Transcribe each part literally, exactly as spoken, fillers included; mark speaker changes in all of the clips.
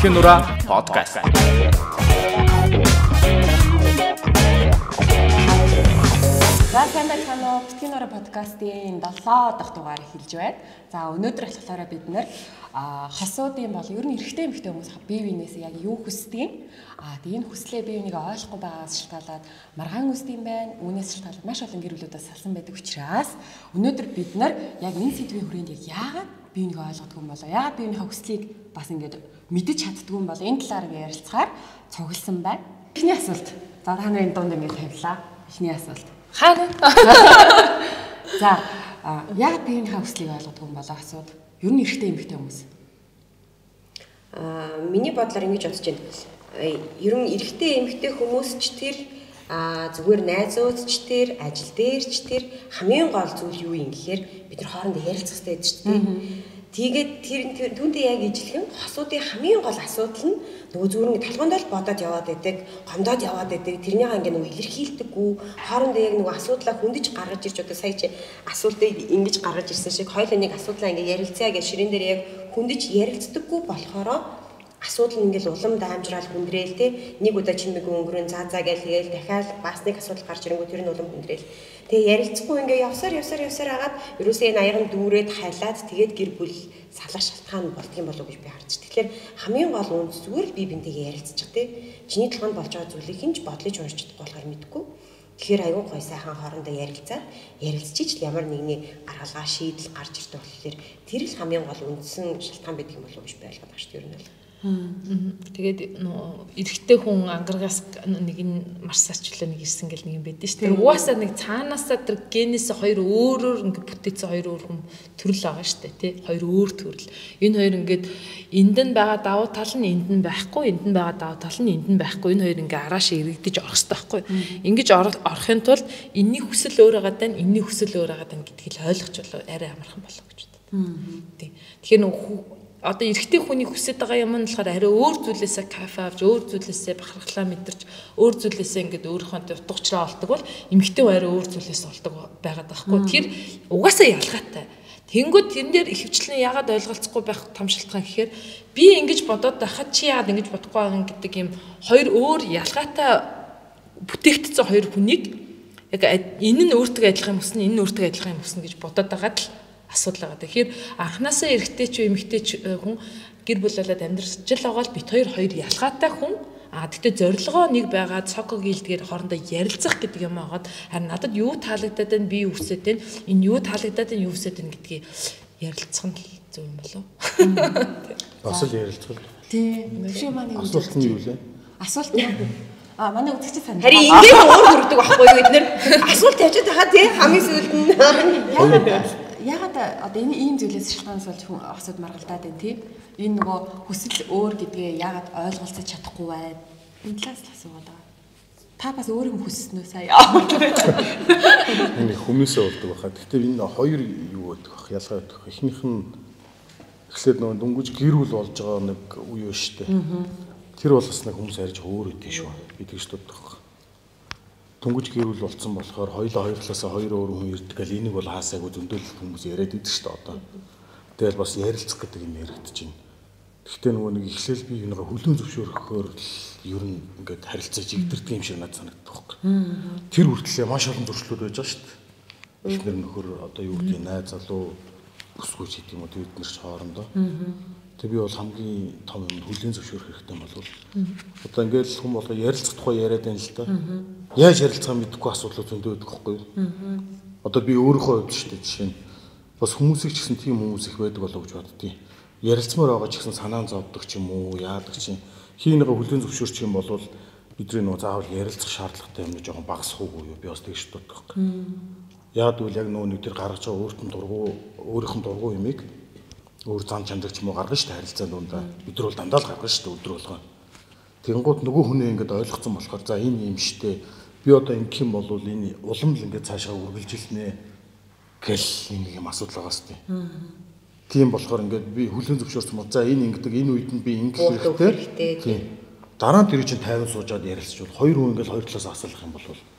Speaker 1: битгий нураа подкаст.
Speaker 2: За сайн байна уу? Битгий нураа подкастын долоо дахь дугаар эхэлж байна. За өнөөдөр болохоор бид нэр хосуудын бол ер нь эрэгтэй эмэгтэй хүмүүс бие биенээс яг юу хүсдэг. А тийм энэ хүслээ бие бинийгээ ойлгохгүй байгаас шалтгаалаад маргаан үсдэг юм байна. Үүнээс шалтгаалаад маш олон гэр бүлүүдээс салсан байдаг учраас өнөөдөр бид нар яг энэ сэдвийн хүрээнд яг яагаад бие бинийгээ ойлгодог юм болоо? Яагаад бие биенийхээ хүслийг бас ингэж мэдэж чаддаг юм болоо? Энэ талаар ярилцахаар цугласан байна. Эхний асуулт. За та нарын дунд ингэ тавилаа. Эхний асуулт. Хаана? За яагаад бие биенийхээ хүслийг ойлгодог юм болоо асууд. Ер нь эрэгтэй эмэгтэй хүмүүс.
Speaker 3: Аа миний бодлоор ингэж бодож байна. Ер нь эрэгтэй эмэгтэй хүмүүс ч тэр а зүгээр найзууд ч тэр ажил дээр ч тэр хамгийн гол зүйл юу юм гэхээр бид нар хоорондоо ярилцах хэрэгтэй байдаг шүү дээ. Тэгээд тэр түүндээ яг ижилхэн хосуудын хамгийн гол асуудал нь нөгөө зүгээр нэг толгоонд л бодоод яваад байдаг, гомдоод яваад байдаг. Тэрнийхээ ингээ нөгөө илэрхийлдэггүй, хоорондоо яг нөгөө асуудлаа хүндэж гаргаж ирж одоо сая чи асуултыг ингэж гаргаж ирсэн шиг хоёул нэг асуудлаа ингээ ярилцъя гэж ширээн дээр яг хүндэж ярилцдаггүй болохоро асуудал нь ингээл улам даамжраал хүндрээл те нэг удаа чимэг өнгөрөн заа заа гээл тэгэл дахиад бас нэг асуудал гарч ирэнгүүт тэр нь улам хүндрээл. Тэгээ ярилцахгүй ингээ явсаар явсаар явсаар агаад ерөөсөө энэ аяг нь дүүрээд хайлаад тэгээд гэр бүл салах шалтгаан болдго юм болов уу гэж би харж. Тэгэхээр хамгийн гол үндэс зүгээр л би бинтэйгээ ярилцчих те. Чиний толгойд болж байгаа зүйлийг хинч бодлож уншиж чадахгүй болохоор мэдгүй. Тэгэхээр аягүй гой сайхан хоорондоо ярилцаад ярилцчих л ямар нэгний гаргалгаа шийдэл гарч ирдэг болохоор тэр л хамгийн гол үндсэн шалтгаан байдаг юм болов уу гэж би ойлгоод байна шүү дээ ер нь.
Speaker 4: Тэгээд нөө эрэгтэй хүн ангаргаас нэг нь марс арчлаа нэг ирсэн гэл нэг юм байдаг шүү дээ. Угаасаа нэг цаанаасаа тэр генээс хоёр өөрөөр ингээд бүтээсэн хоёр өөр хүн төрөл байгаа шүү дээ, тий. Хоёр өөр төрөл. Энэ хоёр ингээд энд нь байгаа давуу тал нь энд нь байхгүй, энд нь байгаа давуу тал нь энд нь байхгүй. Энэ хоёр ингээд арааш иргэдэж орох хэрэгтэй байхгүй. Ингэж орохын тулд энэний хүсэл өөр байгаа даа, энэний хүсэл өөр байгаа даа гэдгийг л ойлгож болоо арай амархан болоо гэж боддог. Тий. Тэгэхээр нөө одоо эрэгтэй хүний хүсэж байгаа юм нь болохоор арай өөр зүйлээсээ кафе авч, өөр зүйлээсээ бахархлаа мэдэрч, өөр зүйлээсээ ингээд өөрийнхөө утгачраа олдог бол эмэгтэй арай өөр зүйлээс олдог байгаад байхгүй. Тэр угаасаа ялгаатай. Тэнгүүд тэрэн дээр ихэвчлэн яагаад ойлголцохгүй байх том шалтгаан гэхээр би ингэж бодоод байхад чи яагаад ингэж бодохгүй байгаа гэдэг юм хоёр өөр ялгаатай бүтээгдсэн хоёр хүнийг яг энэ нь өөртөө адилхан юм уснаа, энэ нь өөртөө адилхан юм уснаа гэж бодоод байгаад л асуудал байгаа. Тэгэхээр анханасаа эрэгтэй ч эмэгтэй ч хүн гэр бүл болоод амьдрч л байгаа л бит хоёр хоёр ялгаатай хүн. А тэгтээ зорилгоо нэг байгаад цог гэлдгээр хоорондоо ярилцах гэдэг юм агаад харин надад юу таалагдаад байна, би юу хүсэж байна, энэ юу таалагдаад байна, юу хүсэж байна гэдгийг ярилцах нь зөв юм болов.
Speaker 5: Бас л ярилцах.
Speaker 2: Тий. Чи манай
Speaker 5: асуулт нь юу вэ?
Speaker 2: Асуулт нь а манай үзэгч санаа.
Speaker 3: Харин ингээд өөр хүрдэг байхгүй юу бид нэр асуулт тавьчих тахаа тий хамгийн сүүлд нь
Speaker 2: ягаад одоо энэ ийм зүйлээс шалтгаанаас болж хүн асууд маргалдаад байна тий. Энэ нөгөө хүсэл өөр гэдгээ ягаад ойлголцож чадахгүй байна. Энэ талаас л асуугаад байгаа. Та бас өөр юм хүссэнөө сая.
Speaker 5: Энэ хүмүүсээ болдог байхад. Гэхдээ энэ хоёр юу байдаг бах ялгаа байдаг. Эхнийх нь эхлээд нөгөө дүнгиж гэр бүл болж байгаа нэг үе ба штэ. Тэр бол бас нэг хүмүүс арьж өөр өгдөө шүү. Би тэгж боддог. Түнгэж гэр бүл болсон болохоор хоёулаа хоёр талаас хоёр өөр хүн ирдэг гал энийг бол хаасаагүй зөндөөлөлт хүмүүс яриад идэг шүү дээ одоо. Тэгэл бас ярилцах гэдэг юм яригдэж байна. Гэхдээ нөгөө нэг эхлээл би юугаа хүлэн зөвшөөрөхөөр ер нь ингээд харилцаж игдэрдэг юм шиг надад санагддаг байхгүй. Тэр хүртлээ маш олон зөрчлүүд байж байгаа шүү дээ. Эхнэр нөхөр одоо юу гэдэг найз залуу бүсгүй ч гэдэг юм уу бид нар ч хоорондоо. Тэг би бол хамгийн том юм хүлэн зөвшөөрөх хэрэгтэй юм болов. Одоо ингээд хүн болго ярилцах тухай яриад байна л да. Яаж ярилцах мэдэхгүй асуудлууд зөндөө байдаг байхгүй юу? Одоо би өөрийнхөө хувьд шүү дээ жишээ нь бас хүмүүсийг ч гэсэн тийм хүмүүс их байдаг болов гэж боддгийг. Ярилцмаар байгаа ч гэсэн санаан зовдөг ч юм уу, яадаг чинь хийнэгээ хүлэн зөвшөөрчих юм бол бидний нөө заавал ярилцах шаардлагатай юм жоохон багасах уу юу? Би бас тэгж боддог байхгүй. Яад үл яг нөө нэг төр гаргаж байгаа өөртөө дургу өөрийнх нь дургу юмыг өөр зам чандаг ч юм уу гаргана шүү дээ харилцаанд дундаа. Бид нар бол дандаа л гаргана шүү дээ өдөр болгоо. Тэнгууд нөгөө хүнээ ингээд ойлгоцсон болохоор за энэ юм штэ. Би одоо ингэх юм бол энэ улам л ингээд цаашаа үргэлжилнэ гэл нэг юм асуудал байгаа шүү дээ. Тийм болохоор ингээд би хүлэн зөвшөөрсөн бол за энэ ингэдэг энэ үед нь би ингэх хэрэгтэй. Тийм. Дараа нь тэр чинь тайван суужаад ярилцж бол хоёр хүн ингээд хоёр талаас асуулах юм бол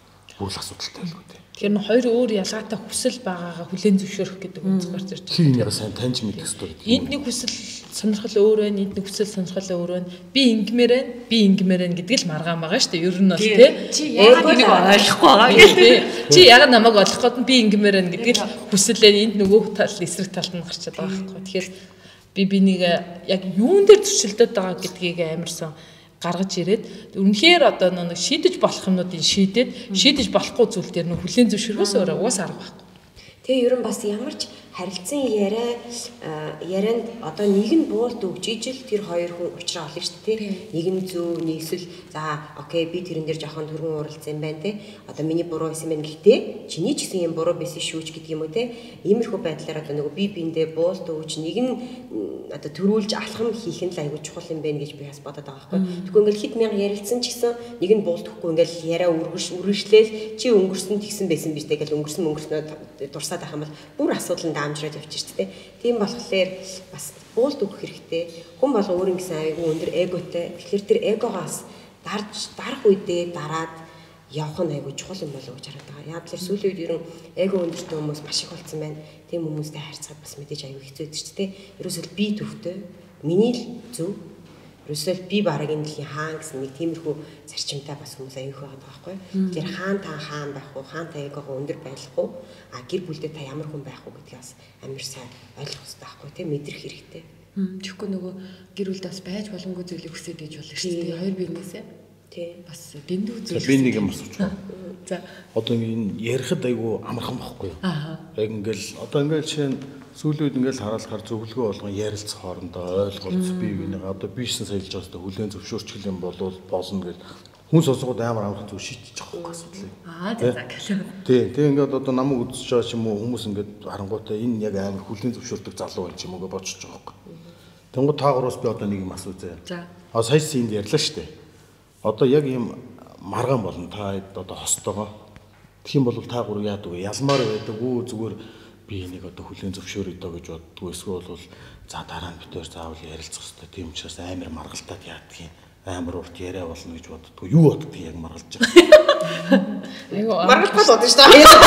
Speaker 5: бүр л асуудалтай байлгүй дээ.
Speaker 4: Тэгэхээр н хоёр өөр ялгаатай хүсэл байгаагаа хүлээн зөвшөөрөх гэдэг үнц гарч ирж байна.
Speaker 5: Тийм яг сайн таньж мэдэх хэрэгтэй.
Speaker 4: Энд нэг хүсэл сонирхол өөр байна, энд нэг хүсэл сонирхол өөр байна. Би ингэмээр байна, би ингэмээр байна гэдэг л маргаан байгаа шүү дээ. Ер нь бол тий.
Speaker 2: Чи яагаад энийг ойлгохгүй байгаа гэдэг.
Speaker 4: Чи яг намайг олох гээд би ингэмээр байна гэдэг л хүсэлээ энд нөгөө тал эсрэг талд нь гарчаад байгаа байхгүй. Тэгэхээр би бинийг яг юун дээр зөрчилдөд байгаа гэдгийг амарсан гаргаж ирээд үнэхээр одоо нэг шийдэж болох юмнуудыг шийдээд шийдэж болохгүй зүйл дээр нөх хүлээн зөвшөөрөхөөс өөр угаас арга байхгүй.
Speaker 3: Тэгээ ер нь бас ямар ч харилцан яриа ярианд одоо нэг нь буулт өгж ижил тэр хоёр хүн уучраа олно шүү дээ. Нэг нь зөв, нэг эсвэл за окей би тэрэн дээр жоохон төргөн уралцсан юм байна те. Одоо миний буруу байсан байна гэхдээ чиний ч гэсэн юм буруу байсан шүүч гэдэг юм уу те. Иймэрхүү байдлаар одоо нөгөө би биэндээ буулт өгж нэг нь одоо төрүүлж алхам хийх нь л айгүй чухал юм байна гэж би бас бодоод байгаа байхгүй. Тэгвэл ингээл хит мянга ярилцсан ч гэсэн нэг нь буулт өгөхгүй ингээл яриа үргэлж үргэлжлээл чи өнгөрсөн тэгсэн байсан биз дээ гэж өнгөрсөн өнгөрснөө дурсаад байх юм бол бүр асуудал амжраад явчих шүү дээ. Тийм болохоор бас буулт өгөх хэрэгтэй. Хүн болго өөр ингэсэн айгүй өндөр эготой. Тэгэхээр тэр эгогоос дарж дарах үедээ дараад явах нь айгүй чухал юм болов уу гэж хараад байгаа. Яг тэр сүүлийн үед ерөн эго өндөртэй хүмүүс маш их болсон байна. Тийм хүмүүстэй харьцаад бас мэдээж айгүй хэцүү байдаг шүү дээ. Ерөөсөө би төвтэй. Миний л зөв. Ерөөсөө би бараг энэ дэлхийн хаан гэсэн нэг тиймэрхүү зарчимтай бас хүмүүс аюух байгаа байхгүй. Тэгэхээр хаан та хаан байх уу, хаан та эгого өндөр байх уу, а гэр бүлдээ та ямар хүн байх уу гэдгийг бас амар сайн ойлгох хэрэгтэй байхгүй тийм мэдрэх хэрэгтэй.
Speaker 2: Тэгэхгүй нөгөө гэр бүлд бас байж боломгүй зүйлийг хүсэж ээж болно шүү дээ. Хоёр биенээсээ
Speaker 3: тийм
Speaker 2: бас дэндүү зүйл.
Speaker 5: Би нэг юм асууж байна.
Speaker 2: За.
Speaker 5: Одоо энэ ярихад айгүй амархан байхгүй юу?
Speaker 2: Аа.
Speaker 5: Яг ингээл одоо ингээл чинь сүүлүүд ингээл хараалахаар зөвлөгөө болгон ярилцах хоорондоо ойлголц бие биенийг одоо бишсэн саялж байгаас хүлэн зөвшөөрчих юм болвол болно гэл хүн сонсгоод амар амархан зөв шийдчих жоохгүй асуудлыг.
Speaker 2: Аа за за гэлээ.
Speaker 5: Тий, тэг ингээд одоо намайг үзэж байгаа ч юм уу хүмүүс ингээд харангуйтай энэ яг амар хүлэн зөвшөөрдөг залуу байна ч юм уу гэж бодчих жоохгүй. Тэнгууд таагуураас би одоо нэг юм асуу зэ.
Speaker 2: За.
Speaker 5: А саяс энд ярьлаа штэ. Одоо яг юм маргаан болно та одоо хостойгоо. Тэгэх юм бол та гур яадаг вэ? Ялмаар байдаг үү зүгээр би энийг одоо хүлэн зөвшөөрөе доо гэж боддгоо эсвэл бол за дараа нь битээр заавал ярилцах хэрэгтэй. Тийм учраас амар маргалтаад яадаг юм. Амар урт яриа болно гэж боддгоо. Юу боддгийг яг маргалж байгаа.
Speaker 4: Айгу
Speaker 3: маргалтаад бодно шүү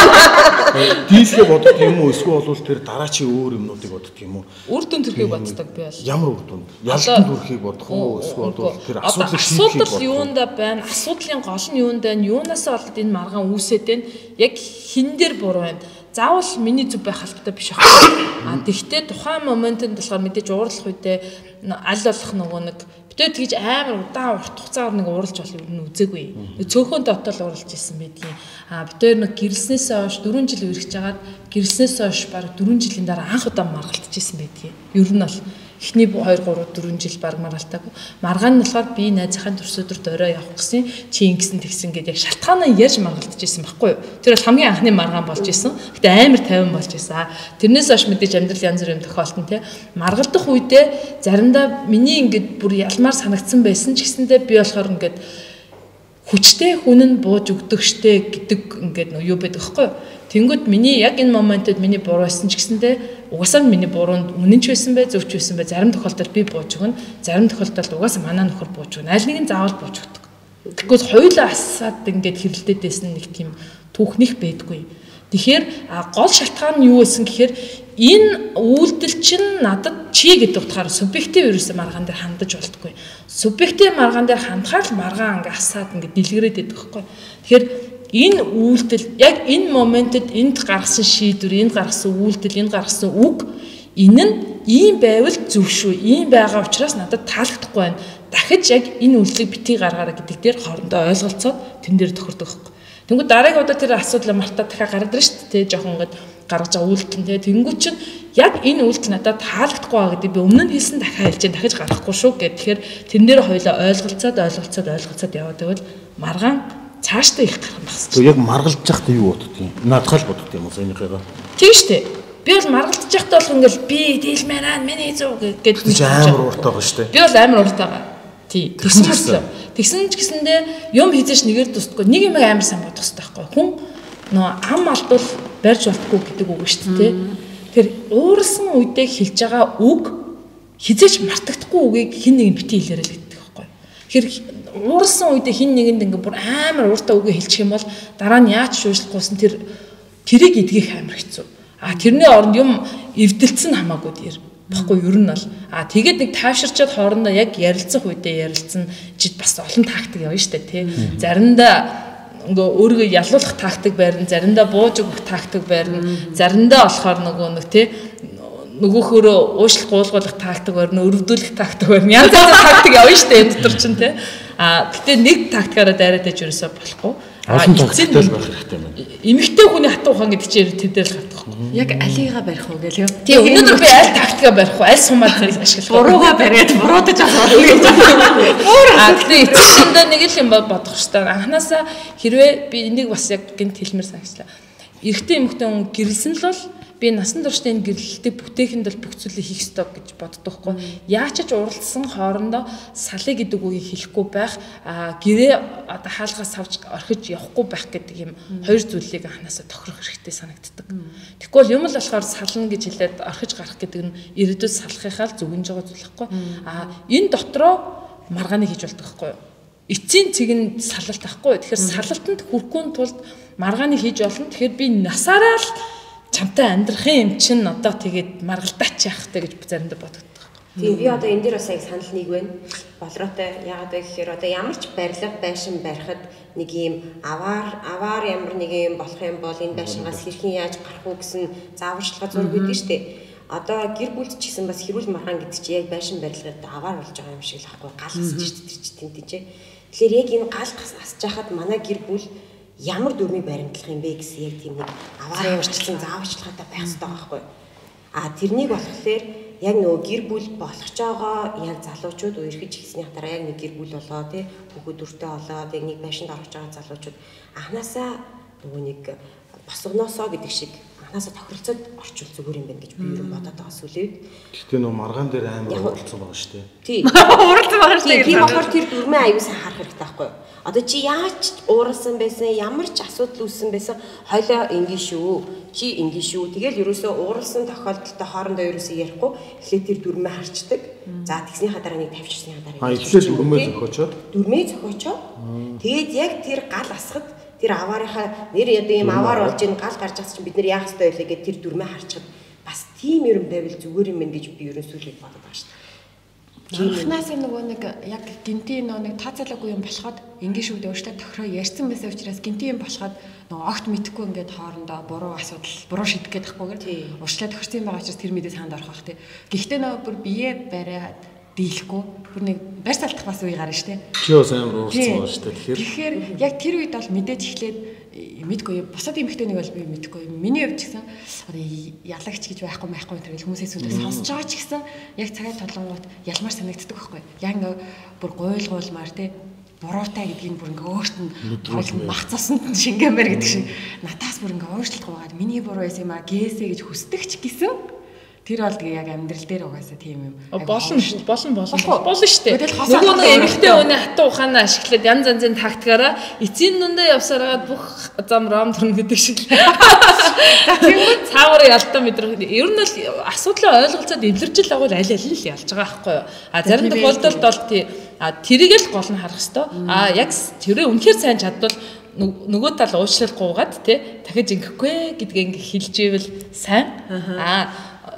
Speaker 3: дээ.
Speaker 5: Дийлхэ боддог юм уу? Эсвэл бол тэр дараачийн өөр юмнуудыг боддог юм уу?
Speaker 4: үр дүн төрхийг боддог би бол.
Speaker 5: Ямар үр дүн? Ялалтын төрхийг бодох уу? Эсвэл бол тэр асуудлыг шийдэх
Speaker 4: асуудал юунда байна? Асуудлын гол нь юунд байна? Юунаас болоод энэ маргаан үүсээд байна? Яг хин дээр буруу байна? Заавал миний зүв байх албатай биш аахгүй. А тэгтээ тухайн моментод болохоор мэдээж уурлах үедээ аль болох нөгөө нэг битээ тэгж амар удаан урт хугацаагаар нэг ууралж болох юм үзээгүй. Цөөхөн дотоод ууралж исэн байдгийн. А битээ нэг гэрэлснээсээ хойш дөрвөн жил үргэж жагаад гэрэлснээсээ хойш баг дөрвөн жилийн дараа анх удаа маргалтж исэн байдгийн. Ер нь бол эхний хоёр гурав дөрвөн жил баг маргалтаагүй. Маргаан нь болохоор би найзынхаа төрс өдөрт орой явах гэсэн чи ингэсэн тэгсэн гэдэг яг шалтгаанаа ярьж маргалтж исэн байхгүй юу. Тэр бол хамгийн анхны маргаан болж исэн. Гэтэ амар тайван болж исэн. Тэрнээс хойш мэдээж амьдрал янз бүр юм тохиолдсон тий. Маргалдах үедээ заримдаа миний ингээд бүр ялмаар санагдсан байсан ч гэсэндээ би болохоор ингээд хүчтэй хүн нь бууж өгдөг штэ гэдэг ингээд юу байдаг байхгүй юу. Тэнгүүд миний яг энэ моментод миний буруу байсан ч гэсэндээ угаасаа миний буруунд үнэн ч байсан бай, зөв ч байсан бай. Зарим тохиолдолд би бууж өгнө, зарим тохиолдолд угаасаа манай нөхөр бууж өгнө. Аль нэг нь заавал бууж өгдөг. Тэгвэл хоёулаа асаад ингээд хэрэлдээдсэн нэг тийм түүхнийх байдгүй. Тэгэхээр гол шалтгаан нь юу байсан гэхээр энэ үйлдэл чинь надад чи гэдэг утгаараа субъектив ерөөсөө маргаан дээр хандаж болтгүй. Субъектив маргаан дээр хандхаар л маргаан ингээд асаад ингээд дэлгэрээд байдаг байхгүй. Тэгэхээр энэ үйлдэл яг энэ моментэд энд гаргасан шийдвэр, энд гаргасан үйлдэл, энд гаргасан үг энэ нь ийм байвал зөв шүү. Ийм байгаа учраас надад таалагдахгүй байна. Дахиж яг энэ үйлдэлийг битгий гаргаараа гэдэг дээр хоорондоо ойлголцоод тэн дээр тохирдог байхгүй. Тэнгүүд дараагийн удаа тэр асуудал мартаад дахиад гараад ирж шүү дээ. Жохон ингээд гаргаж байгаа үйлдэл нь тэнгүүд чинь яг энэ үйлдэл надад таалагдахгүй байгаа гэдэг би өмнө нь хэлсэн дахиад хэлж дээ дахиж гаргахгүй шүү гэх. Тэгэхээр тэн дээр хоёлаа ойлголцоод ойлголцоод ойлголцоод яваад байвал маргаан цаашдаа их гарах багс.
Speaker 5: Тэг яг маргалж яхад юу боддгийг? Наадхал боддог юм уу саяныхаа?
Speaker 4: Тийм шүү дээ. Би бол маргалж яхад бол ингээл би дийлмээр аа миний зүг гэдэг
Speaker 5: чи амар урт байгаа шүү дээ.
Speaker 4: Би бол амар урт байгаа. Тий. Тэгсэн мэт. Тэгсэн ч гэсэндээ юм хийжээш нэгээр тусдаггүй. Нэг юм амар сайн бодох хэрэгтэй байхгүй. Хүн нөө ам алдвал барьж болтгүй гэдэг үг шүү дээ. Тэр уурсан үедээ хэлж байгаа үг хизээч мартагдахгүй үгийг хэн нэг нь бити хэлээрэй гэдэг байхгүй. Тэгэхээр уурсан үед хин нэгэнд ингээ бүр амар ууртаа үгээ хэлчих юм бол дараа нь яаж шүүжлэхгүйсэн тэр тэрийг эдгэх амар хэцүү. А тэрний оронд юм эвдэлцэн хамаагүй дээр. Баггүй ер нь бол а тэгээд нэг тааширчаад хоорондоо яг ярилцах үедээ ярилцсан жид бас олон тактик явна штэ тий. Заримдаа ингээ өөрийгөө ялуулах тактик байрна, заримдаа бууж өгөх тактик байрна, заримдаа болохоор нөгөө нэг тий нөгөөхөөрөө уушлах гуулгуулах тактик байрна, өрөвдүүлэх тактик байрна. Янз янзын тактик явна штэ энэ дотор чинь тий. А гэтээ нэг тактикаараа дайраад иж ерөөсөө болохгүй.
Speaker 5: Олон тактиктэй л байх хэрэгтэй юм.
Speaker 4: Эмэгтэй хүний хатуу ухаан гэдэг чинь тэдэл хатах.
Speaker 2: Яг алигаа барих уу гэл юм.
Speaker 4: Тийм өнөөдөр би аль тактикаа барих уу, аль сумаар ашиглах.
Speaker 2: Бурууга бариад буруудаж авах гэж байна.
Speaker 4: А тэгээ эцсиндээ нэг л юм бодох шүү дээ. Анханасаа хэрвээ би энийг бас яг гэнт хэлмээр санагчлаа. Эрэгтэй эмэгтэй хүн гэрэлсэн л бол би насан туршдаа энэ гэрлэлтийг бүтээхэнд бол бүх зүйлийг хийх ёстой гэж боддог хгүй. Яаж ч уралдсан хоорондоо салыг гэдэг үгийг хэлэхгүй байх, а гэрээ одоо хаалгаас авч орхиж явахгүй байх гэдэг юм хоёр зүйлийг анханасаа тохирох хэрэгтэй санагддаг. Тэгэхгүй бол юм л болохоор сална гэж хэлээд орхиж гарах гэдэг нь ирээдүйд салахынхаа л зүгэнж байгаа зүйл хгүй. А энэ дотроо маргааны хийж болдог хгүй. Эцсийн цэг нь салалт ахгүй. Тэгэхээр салалтанд хүрэхгүй тулд маргааны хийж болно. Тэгэхээр би насаараа л чамтай амьдрахын юм чин одоо тэгээд маргалдаач яахтай гэж заримдаа боддог.
Speaker 3: Тийм би одоо энэ дээр бас яг санал нэг байна. Болроотой яагаад вэ гэхээр одоо ямар ч барилга байшин барихад нэг юм аваар аваар ямар нэг юм болох юм бол энэ байшингаас хэрхэн яаж гарах уу гэсэн зааварчилгаа зураг өгдөө штэ. Одоо гэр бүлд ч гэсэн бас хэрүүл маргаан гэдэг чи яг байшин барилгад аваар болж байгаа юм шиг л ахгүй гал асж штэ тэр чи тэмтэж. Тэгэхээр яг энэ гал асж хахад манай гэр бүл ямар дүрмийг баримтлах юм бэ гэсэн яг тийм нэг аваар ямарчлан зааварчилгаатай байх хэрэгтэй байхгүй. А тэрнийг болохоор яг нөгөө гэр бүл болгож байгаа яг залуучууд үерхэж ихсний хатараа яг нэг гэр бүл болоо тий хүүхэд дүртэй болоод яг нэг байшинд орж байгаа залуучууд анханасаа нөгөө нэг босгоноосоо гэдэг шиг анханасаа тохиролцоод орчвол зүгээр юм байна гэж би юу бодоод байгаа сүлээд.
Speaker 5: Гэхдээ нөгөө маргаан дээр амар уралцсан байгаа шүү дээ.
Speaker 3: Тий.
Speaker 2: Уралцсан байгаа шүү дээ.
Speaker 3: Тийм болохоор тэр дүрмээ аюу сайн харах хэрэгтэй байхгүй. Одоо чи яаж ууралсан байсан, ямар ч асуудал үүссэн байсан, хойлоо ингийн шүү. Чи ингийн шүү. Тэгэл ерөөсөө ууралсан тохиолдолтой хоорондоо ерөөсөө ярихгүй, эхлээд тэр дүрмээ харчдаг. За тэгснийхаа дараа нэг тавьчихсныхаа дараа.
Speaker 5: А эхлээд дүрмээ зохиочоод.
Speaker 3: Дүрмээ зохиочоод. Тэгээд яг тэр гал асахад тэр аваарынхаа нэр одоо ийм аваар болж ин гал гарч байгаа чинь бид нэр яах ёстой байлээ гэд тэр дүрмээ харчаад бас тийм юм байвал зүгээр юм байна гэж би ерөөсөө л бодод байгаа шүү дээ.
Speaker 2: Анхнаас нөгөө нэг яг гинтийн нөгөө нэг тооцоолоогүй юм болоход ингийн шүгд өөртөө тохироо ярьсан байсан учраас гинтийн юм болоход нөгөө огт мэдхгүй ингээд хоорондоо буруу асуудал буруу шийдэх гээд тахгүйгээр уршлаа тохирсон байгаа учраас тэр мэдээ санд орох бах тий. Гэхдээ нөгөө бүр бие бариад дийлэхгүй бүр нэг барь салтах бас үе гарна штэ.
Speaker 5: Чи бас амар уурсан байгаа штэ. Тэгэхээр
Speaker 2: тэгэхээр яг тэр үед бол мэдээж эхлээд мэдгүй босоод эмхтэй нэг бол би мэдгүй. Миний хувьд ч гэсэн одоо ялагч гэж байхгүй байхгүй тэр хүмүүсээс үндэ сонсож байгаа ч гэсэн яг цагаат толонгууд ялмаар санагддаг байхгүй. Яг ингээ бүр гуйлгуулмаар тий буруутай гэдгийг бүр ингээ өөрт нь тоолн мах цасанд нь шингээмээр гэдэг шиг натаас бүр ингээ өөрчлөлт гоогаад миний буруу байсан юм а гээсэ гэж хүсдэг ч гэсэн тэр бол тэгээ яг амьдрал дээр угаасаа тийм юм.
Speaker 4: Болно шүү. Болно болно. Болно шүү дээ. Нөгөө нэг эмэгтэй хүний хатуу ухаанаа ашиглаад янз янзын тактикаараа эцсийн нүндээ явсараад бүх зам ром төрн гэдэг шиг. Тэгэхээр цаагаар ялтаа мэдрэх. Ер нь л асуудлаа ойлголцоод эвлэржил агуул аль аль нь л ялж байгаа байхгүй юу? А зарим тохиолдолд бол тий а тэрийг л гол нь харах хэвээр. А яг тэрээ үнэхээр сайн чадвал нөгөө тал уучлалгүйгээд тий дахиж ингэхгүй гэдгийг ингээ хэлж ивэл сайн. А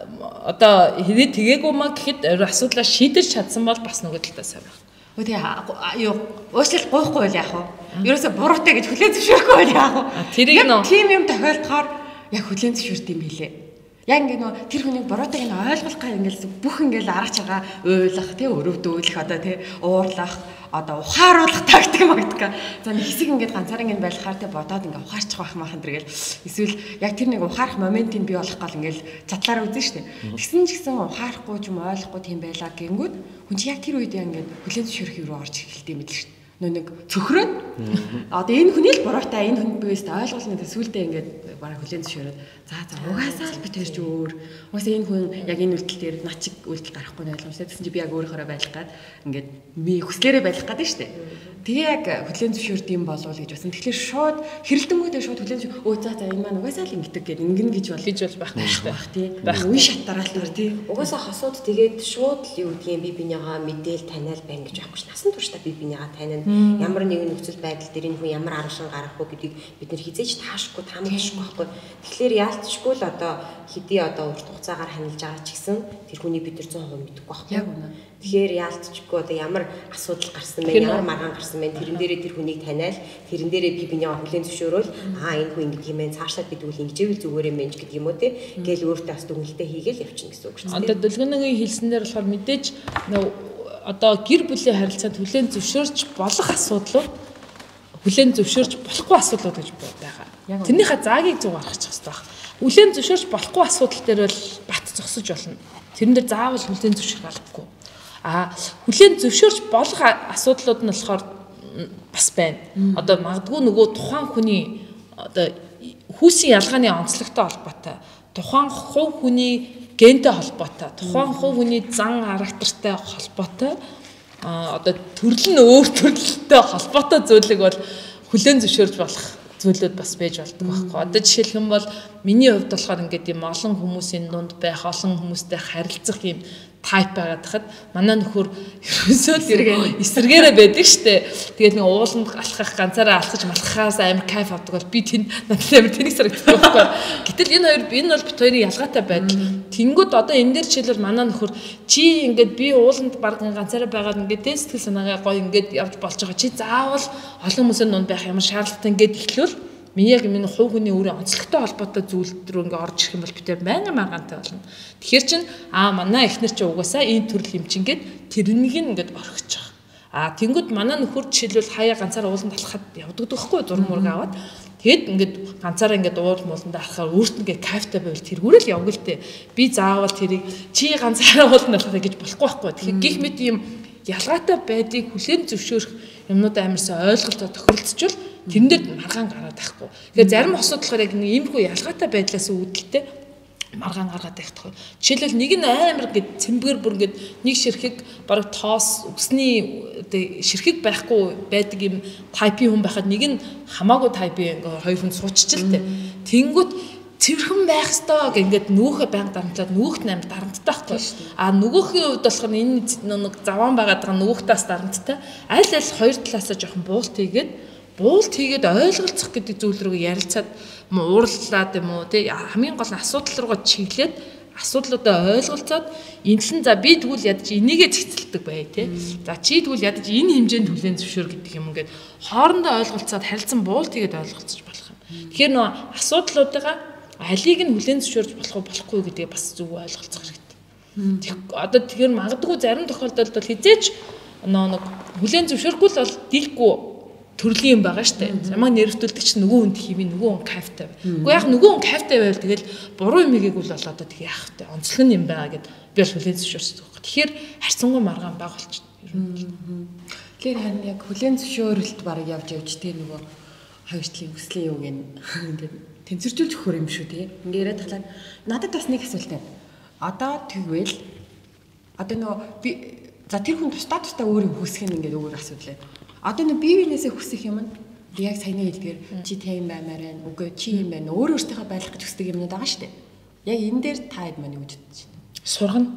Speaker 4: одоо хэрэг тэгээгүй маа гэхэд асуудлаа шийдэж чадсан бол бас нөгөө талдаа сайн байна.
Speaker 2: Өө тэгээ юу уучлал гоохгүй бол яах вэ? Ерөөсө буруутай гэж хүлээн зөвшөөрөхгүй бол яах вэ?
Speaker 4: Тэрийг нөө
Speaker 2: тийм юм тохиолдохоор яг хүлээн зөвшөөрд юм билээ. Яг ингээ нөө тэр хүнийг буруутайг нь ойлгох гэх ингээл бүх ингээл арга чагаа уйлах тий өрөвдүүлэх одоо тий уурлах одоо ухааруулах тактик магадгүй. За нэг хэсэг ингээд ганцаараа ингээд байлахаар тий бодоод ингээ ухаарчих байх махан тэргээл эсвэл яг тэр нэг ухаарах моментийг бий болох гал ингээл задлаараа үзэн штэ. Тэгсэн ч гэсэн ухаарахгүй ч юм ойлгохгүй тийм байлаа гингүүд хүн чи яг тэр үед ингээд хүлээн зөвшөөрөх юу орж эхэлдэг юм билээ штэ. Нөө нэг цөхрөөд одоо энэ хүний л буруутай энэ хүн бивээс ойлгуулна гэдэг сүулдэ ингээд бараг хүлээн зөвшөөрөөд за за угаасаа л би тэрч өөр угаасаа энэ хүн яг энэ үйлдэл дээр над чиг үйлдэл гарахгүй нь ойлгомжтой гэсэн чи би яг өөрөөрөө байх гад ингээд би хүслээрээ байх гад нь штэ. Тэгээ яг хүлээн зөвшөөрд юм болов уу гэж басан. Тэгэхээр шууд хэрэлдэнгүүдээ шууд хүлээн зөв өө за за энэ маань угаасаа л ингэдэг гэдэг ингэн гэж бол гэж бол байхгүй штэ. Тий. Үе шатараалаар тий.
Speaker 3: Угаасаа хосууд тэгээд шууд л юу гэдгийг би бинийгаа мэдээл таниал байна гэж байхгүй ш. Насан туршдаа би бинийгаа таниана. Ямар нэгэн нөхцөл байдал дээр энэ хүн ямар арга шин гарах вэ гэдгийг бид нэр хизээч таашгүй таамаглахгүй байхгүй. Тэгэхээр яалтчгүй л одоо хэдий одоо урт хугацаагаар ханилж байгаа ч гэсэн тэр хүний бид нар цаан хувь мэдэхгүй байхгүй.
Speaker 2: Яг үнэ.
Speaker 3: Тэгэхээр яалтчгүй одоо ямар асуудал гарсан бэ, ямар маргаан гарсан бэ, тэрэн дээрээ тэр хүнийг таниал, тэрэн дээрээ би биний хүлээн зөвшөөрөөл аа энэ хүн ингэдэг юм байна, цаашлаад бид үл ингэжээвэл зүгээр юм байна гэдэг юм уу те. Ингээл өөртөө бас дүгнэлтээ хийгээл явчихна гэсэн үг шүү дээ.
Speaker 4: Одоо Дөлгөнийг хэлснээр болохоор мэдээж одоо гэр бүлийн харилцаанд хүлээн зөвшөөрч болох асуудлууд хүлээн зөвшөөрч болохгүй асуудлууд гэж байгаа. Тэрнийхээ заагийг зөв гаргачих хэрэгтэй байна. Хүлээн зөвшөөрч болохгүй асуудал дээр бол бат зогсож болно. Тэрэн дээр заавал хүлээн зөвшөөрөх албагүй. А хүлээн зөвшөөрч болох асуудлууд нь болохоор бас байна. Одоо магадгүй нөгөө тухайн хүний одоо хүүсийн ялгааны онцлогтой холбоотой, тухайн хувь хүний гентэй холбоотой, тухайн хувь хүний зан характертай холбоотой, одоо төрөл нь өөр төрлөлтэй холбоотой зүйлийг бол хүлээн зөвшөөрж болох зүйлүүд бас байж болдог байхгүй. Одоо жишээлх юм бол миний хувьд болохоор ингээд юм олон хүмүүсийн дунд байх, олон хүмүүстэй харилцах юм тайп байгаад хахад манай нөхөр ерөөсөө эсэргээрээ байдаг штэ. Тэгээд нэг ууланд алхах, ганцаараа алхаж малхахаас амар кайф авдаг бол би тэнд надад амар тэнийг сарагддаг байхгүй. Гэтэл энэ хоёр энэ бол бит хоёрын ялгаатай байдал. Тэнгүүд одоо энэ дээр жишээлбэл манай нөхөр чи ингээд би ууланд барган ганцаараа байгаад ингээд сэтгэл санаагаа гоё ингээд явж болж байгаа. Чи заавал олон хүмүүсийн дунд байх ямар шаардлагатай ингээд ихлүүл миний яг миний хувь хүний өөрийн онцлогтой холбоотой зүйл рүү ингээ орж ирэх юм бол бид байнга маргаантай болно. Тэгэхээр чин аа манай эхнэр чи угаасаа энэ төрөл юм чин гээд тэрнийг ингээд орхиж байгаа. Аа тэнгууд манай нөхөр жишээлбэл хаяа ганцаараа ууланд алхахад явдаг гэхгүй зурм мург аваад тэгэд ингээд ганцаараа ингээд уул мууланд алхахаар өөрт нь ингээ кайфтай байвал тэргүүрэл явгал тээ. Би заавал тэрийг чи ганцаараа ууланд алхахаа гэж болохгүй байхгүй. Тэгэхээр гих мэд юм ялгаатай байдгийг хүлээн зөвшөөрөх юмнууд амарсаа ойлголтоо тохиролцвол тэрэн дээр маргаан гараад байхгүй. Тэгэхээр зарим асуудал болохоор яг нэг иймэрхүү ялгаатай байдлаас үүдэлтэй маргаан гаргаад байх тохиол. Жишээлбэл нэг нь амар ингээд цэмбгэр бүр ингээд нэг ширхэг бараг тоос өсний одоо ширхэг байхгүй байдаг юм тайпын хүн байхад нэг нь хамаагүй тайпын ингээд хоёр хүн сууччихлээ. Тэнгүүт цэвэрхэн байх ёстой гэх ингээд нүүхэ байнга дарамтлаад нүүхт амар дарамттай байхгүй. А нөгөөхийн хувьд болохоор энэ нэг заваан байгаад байгаа нүүхтаас дарамттай. Аль аль хоёр талаасаа жоохон буулт хийгээд буулт хийгээд ойлголцох гэдэг зүйл рүү ярилцаад уурлаад юм уу тий хамгийн гол нь асуудал руугаа чиглээд асуудлуудаа ойлголцоод энэсэн за би тэгвэл ядаж энийгээ цэцэлдэг бай тий. За чи тэгвэл ядаж энэ хэмжээнд хүлээн зөвшөөр гэдэг юм ингээд хоорондоо ойлголцоод харилцан буулт хийгээд ойлголцож болох юм. Тэгэхээр нөө асуудлуудаа алийг нь хүлээн зөвшөөрж болох уу болохгүй гэдгийг бас зөв ойлголцох хэрэгтэй. Одоо тэгэхээр магадгүй зарим тохиолдолд бол хизээч нөө нэг хүлээн зөвшөөрөхгүй л бол дийлэхгүй төрлийн юм байгаа штэ. Замаа нэрвтүүлдэг чинь нөгөө хүнд хийвээ нөгөө хүн кайфтай бай. Уу яг нөгөө хүн кайфтай байвал тэгэл буруу юм хийгээг бол одоо тэг яах вэ? Онцлог юм байгаа гэд би бол хүлээн зөвшөөрсөн. Тэгэхээр харьцангуй маргаан баг болчихно.
Speaker 2: Тэгэхээр харин яг хүлээн зөвшөөрөлт бараг явж явж тий нөгөө хавьчлын хүслийн юуг ингээд тэнцвэржүүлж өгөх юм шүү тий. Ингээ яриад талаар надад бас нэг асуулт байна. Одоо тэгвэл одоо нөгөө би за тэр хүн тусдаа тусдаа өөр юм хүсэх нь ингээд өөр асуудал байна. Одоо нэг бие биенээсээ хүсэх юм нь яг саяны хэлдгээр чи тийм баймаар байна. Үгүй чи юм байна. Өөр өөртөө байлгах гэж хүсдэг юмнууд байгаа шүү дээ. Яг энэ дээр та хэд маань юу гэж бодож байна?
Speaker 4: Сургана.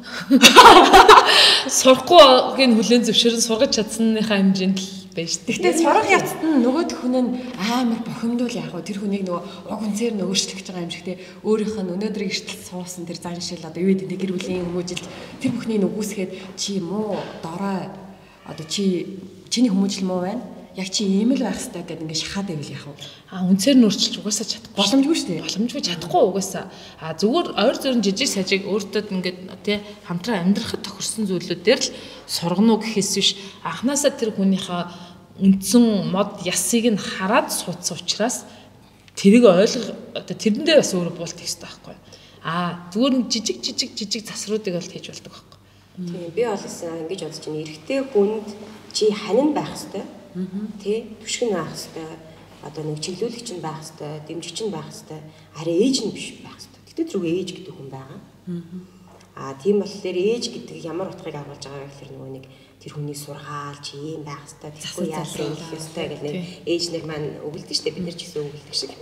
Speaker 4: Сурахгүйг нь хүлээн зөвшөөрөн сургаж чадсныхаа хэмжээнд л байж тээ.
Speaker 2: Гэхдээ сурах явцад нь нөгөө хүн нь амар бохимдуул яг гоо тэр хүнийг нөгөө уг үнцээр нь өөрчлөж байгаа юм шиг те өөрийнх нь өнөөдрийг эртэл суусан тэр заншил одоо юу гэдэг гэр бүлийн хүмүүжил тэр бүхнийг нүгүсгээд чи юм уу дорой одоо чи чиний хүмүүжил муу байна. Яг чи ийм л байх хэрэгтэй гэдэг ингээд шахаад байвал яах вэ?
Speaker 4: А үнцээр нь өөрчилж угаасаа чадахгүй.
Speaker 2: Боломжгүй шүү дээ.
Speaker 4: Боломжгүй чадахгүй угаасаа. А зүгээр ойр зөрн жижиг сажиг өөртөө ингээд тий хамтран амьдрахад тохирсон зүйлүүдээр л сургана уу гэхээс биш анханасаа тэр хүнийхээ үндсэн мод ясыг нь хараад суудсан учраас тэрийг ойлгох одоо тэрэн дээр бас өөрөө буулт хийх хэрэгтэй байхгүй. А зүгээр жижиг жижиг жижиг засруудыг бол хийж болдог байхгүй.
Speaker 3: Тийм би бол ингэж бодож байна. Эрэгтэй хүнд чи ханин байх хэрэгтэй. Тэ түшгэн байх хэрэгтэй. Одоо нэг чиглүүлэгч нь байх хэрэгтэй, дэмжигч нь байх хэрэгтэй. Арай ээж нь биш байх хэрэгтэй. Гэтэ зүг ээж гэдэг хүн байгаа. Аа тийм болохоор ээж гэдэг ямар утгыг агуулж байгаа гэхээр нөгөө нэг тэр хүний сургаал чи ийм байх хэрэгтэй. Тэгэхгүй яасан их ёстой гэх нэг ээж нар маань өгөлдөн штэ бид нар ч гэсэн өгөлдөг шиг.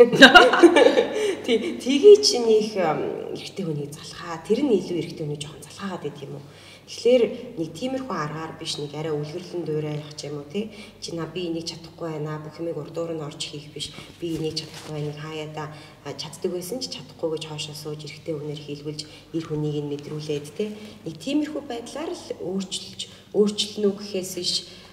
Speaker 3: Тий тгий чи нэг эрэгтэй хүнийг залхаа тэр нь илүү эрэгтэй хүнийг жоохон залхаагаад байд юм уу? Тэгэхээр нэг тиймэрхүү аргаар биш нэг арай үлгэрлэн дуурайх ч юм уу тий. Чи на би энийг чадахгүй байна. Бүх юмыг урдуур нь орж хийх биш. Би энийг чадахгүй байна. Хаяада чаддаг байсан ч чадахгүй гэж хоошоо сууж эрэхтэй хүнээр хийлгүүлж эр хүнийг нь мэдрүүлээд тий. Нэг тиймэрхүү байдлаар л өөрчилж өөрчлөнө гэхээс биш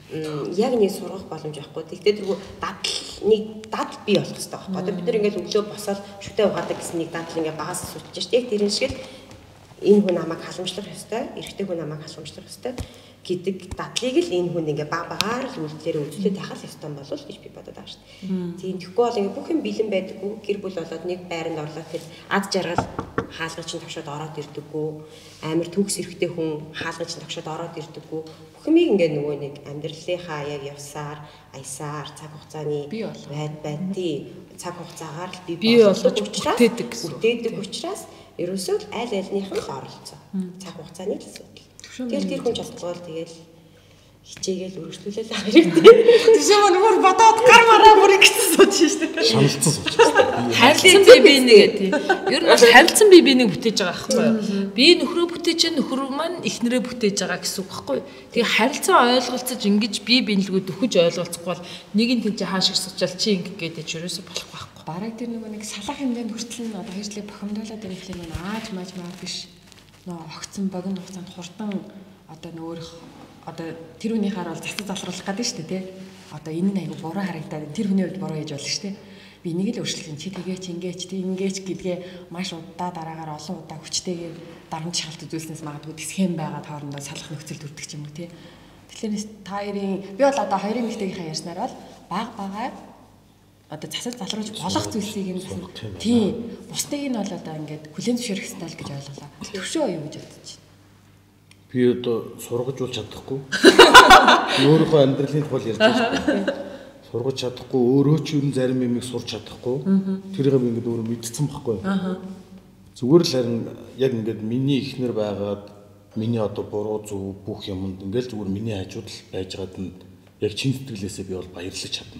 Speaker 3: яг нэг сургах боломж байхгүй. Тэгтээ тэргүй дадал нэг дадал бий болох хэрэгтэй байхгүй. Одоо бид нар ингээд өглөө босоод шүтээ угаадаг гэсэн нэг дадал ингээд багаас суулж штэ. Яг тэрэн шиг л энэ хүн намайг халамжлах ёстой, эрэгтэй хүн намайг халамжлах ёстой гэдэг дадлыг л энэ хүн ингээ баг багаар л үйлдэлээр үзүүлээд тахал ёстой болов уу гэж би бодоод байгаа шүү дээ. Тийм тэгэхгүй бол ингээ бүх юм бэлэн байдаггүй гэр бүл болоод нэг байранд орлоо тэр ад жаргал хаалгач нь тогшоод ороод ирдэггүй амар төгс эрэгтэй хүн хаалгач нь тогшоод ороод ирдэггүй бүх юмыг ингээ нөгөө нэг амьдралынхаа яг явсаар аясаар цаг хугацааны байд байдгийг цаг хугацаагаар л
Speaker 4: бий болгож бүтээдэг
Speaker 3: бүтээдэг учраас ерөөсөө аль альнийх нь оролцоо. Цаг хугацааны л асуудал. Тэгэл тэр хүн чадахгүй бол тэгэл хичээгээл үргэлжлүүлээд авах хэрэгтэй.
Speaker 2: Тэшээ мөр бодоод гар мараа бүр ингэсэн сууж штэ.
Speaker 5: Шаналцсан сууж.
Speaker 4: Харилцсан би би нэг тий. Ер нь харилцсан би би нэг бүтээж байгаа байхгүй юу? Би нөхрөө бүтээж, нөхөр маань эхнэрээ бүтээж байгаа гэсэн үг байхгүй юу? Тэгээ харилцаа ойлголцож ингэж би бинлгүүд өгөж ойлголцохгүй бол нэг нь тийч хааш их сучаал чи ингэ гэдэг ч ерөөсө болохгүй байхгүй.
Speaker 2: Бараг тэр нөгөө нэг салах хэмжээнд хүртэл нь одоо хэвшлээ бохомдуулаад ирэх юм нэг ааж мааж маа биш. Нөгөө хогцсон богино хугацаанд хурдан одоо нөгөөх одоо тэр хүнийхаар бол засаг залруулах гэдэг шүү дээ тий. Одоо энэ нь айгу буруу харагдаад тэр хүний хувьд буруу хийж болно шүү дээ. Би энийг л өөрчлөх юм чи тэгээч ингээч тий ингээч гэдгээ маш удаа дараагаар олон удаа хүчтэйгээр дарамт шалт үзүүлснээс магадгүй схем байгаа хоорондоо салах нөхцөл төрдөг юм уу тий. Тэгэхээр та хоёрын би бол одоо хоёрын эмэгтэйгийнхаа ярьснаар бол баг багаар одоо засаж залруулж болох зүйлсийг юм тийм бусдыг нь бол одоо ингээд хүлээн зөвшөөрөх стайл гэж ойлголоо. Төвшөө юу гэж бодож байна?
Speaker 5: Би одоо сургаж бол чадахгүй. Өөрийнхөө амьдралын тухай ярьж байгаа. Сургаж чадахгүй, өөрөө ч юу зарим юмыг сурч чадахгүй. Тэрийг би ингээд өөрөө мэдсэн байхгүй. Зүгээр л харин яг ингээд миний ихнэр байгаад миний одоо буруу зөв бүх юмд ингээд зүгээр миний хажууд л байж байгаад нь яг чин сэтгэлээсээ би бол баярлаж чадна.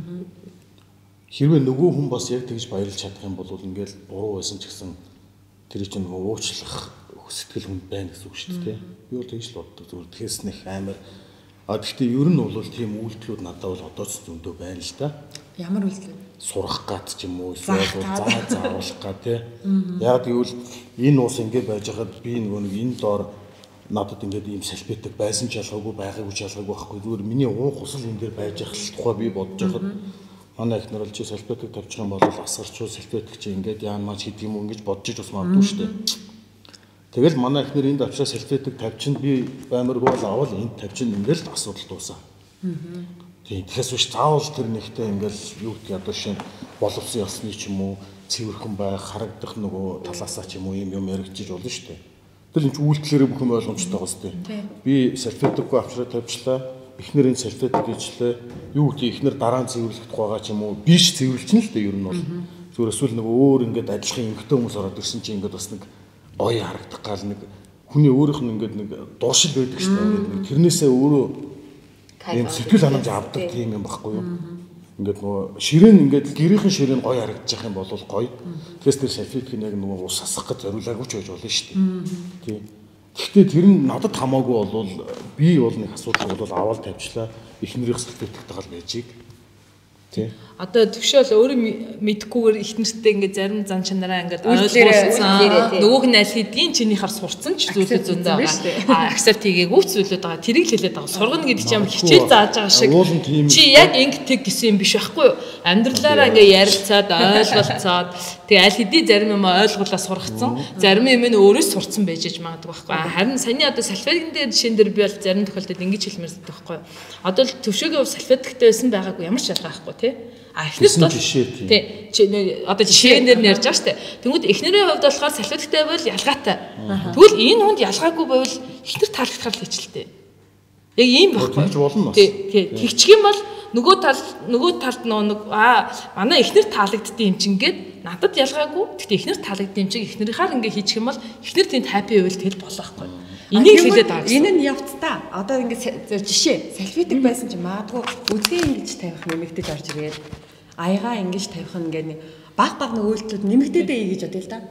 Speaker 5: Хэрвээ нөгөө хүн бас яг тэгж баярлж чадах юм бол ингээл буруу байсан ч гэсэн тэр чинь нөгөө уучлах сэтгэл хүнд байна гэсэн үг шүү дээ. Би бол тэгж л боддог зүгээр тэгээс нэг амар а гэхдээ ер нь бол тийм үйлдэлүүд надад бол одоо ч зөндөө байна л да.
Speaker 2: Ямар үйлдэл?
Speaker 5: Сурах гад ч юм уу эсвэл заа заавуулах гад тий. Яг гэвэл энэ уус ингээд байж хаад би нөгөө нэг энэ доор надад ингээд ийм салфетик байсан ч ялгаагүй байгаагүй ч ялгаагүй байхгүй зүгээр миний уух усал энэ дээр байж ах тухай би бодож хаад манай их нар л чи салфетик тавьчих юм бол асгарчуу салфетик чи ингээд яан маач гэдэг юм уу ингэж бодож иж бас магадгүй шүү дээ. Тэгэл манай их нар энд авчаа салфетик тавьчихна би баймаргүй бол авал энд тавьчихна ингээл асуудал дуусаа. Тийм тэгэхээр биш заавал тэр нэгтэй ингээл юу гэдэг одоо шинэ боловсон ёсны ч юм уу цэвэрхэн байх харагдах нөгөө талаасаа ч юм уу юм юм яригчиж болно шүү дээ. Тэр энэ үйлдэлээрээ бүх юм ойлгомжтой байгаа сте. Би салфетикгүй авчраа тавьчлаа. Эхнэрийн салфетик хийчлээ. Юу гэдэг эхнэр дараа нь цэвэрлэх тухайгаа ч юм уу биш цэвэрлчихнэ л дээ ер нь бол. Зүгээр эсвэл нөгөө өөр ингээд ажиллахын эмгтэн хүмүүс ороод ирсэн чинь ингээд бас нэг гоё харагдах гал нэг хүний өөрийнх нь ингээд нэг дуршил байдаг шүү дээ. Тэрнээсээ өөрөө юм сэтгэл ханамж авдаг тийм юм баггүй юу? Ингээд нөгөө ширээн ингээд гэрийнхэн ширээн гоё харагдчих юм бол гоё. Тэгээс тэр салфетик яг нөгөө ус асах гэж зориулаагүй ч байж болно шүү дээ. Тийм. Гэхдээ тэр нь надад хамаагүй болвол би бол нэг асуудал бол аваад тавьчлаа. Эхнэрийн салфетиктэй гал байжийг. Тий.
Speaker 4: Одоо төвшөөл өөрөө мэдхгүйгээр их нэртэй ингээд зарим зан чанараа ингээд ойлгуулсан. Нөгөөх нь аль хэдийн чинийхаар сурцсан ч зүйлүүд зөндөө байгаа. А акцепт хийгээгүй ч зүйлүүд байгаа. Тэрийг л хэлээд байгаа. Сургана гэдэг чинь хичээл зааж байгаа шиг. Чи яг ингэдэг гэсэн юм биш байхгүй юу? Амьдралаараа ингээд ярилцаад ойлголцоод тэгээ аль хэдийн зарим юм ойлгуулаа сургацсан. Зарим юм нь өөрөө сурцсан байж аж магадгүй байхгүй. Харин саяны одоо салфетикийн дээр жишээн дээр би бол зарим тохиолдолд ингэж хэлмээр байдаг байхгүй юу? Одоо л төвшөөгийн салфетиктэй байсан байгаагүй ямар ч ялгаа байхгүй тий. А эхнэрт бол тий одоо жишээнээр нь ярьж байгаа шүү дээ. Тэнгүүд эхнэрийн хувьд болохоор салфетиктэй байвал ялгаатай. Тэгвэл энэ хүнд ялгаагүй байвал эхнэр таалагдахаар л хийчлээ. Яг ийм байхгүй. Тий тэгчих юм бол нөгөө тал нөгөө талд нэг аа манай эхнэр таалагддсан юм чинь гээд надад ялгаагүй. Гэхдээ эхнэр таалагдсан юм чинь эхнэрийнхаар ингээ хийчих юм бол эхнэр тэнд хаппи байвал тэгэл болохгүй. Энийг хэлээд байгаа.
Speaker 2: Энэ нь явц та. Одоо ингээд жишээ салфетик байсан чинь магадгүй үзгээ ингэж тавих нэмэгдэж орж ирээд аягаа ингэж тавих нь ингээд баг баг нэг үйлдэлүүд нэмэгдээд ий гэж бодъё л да.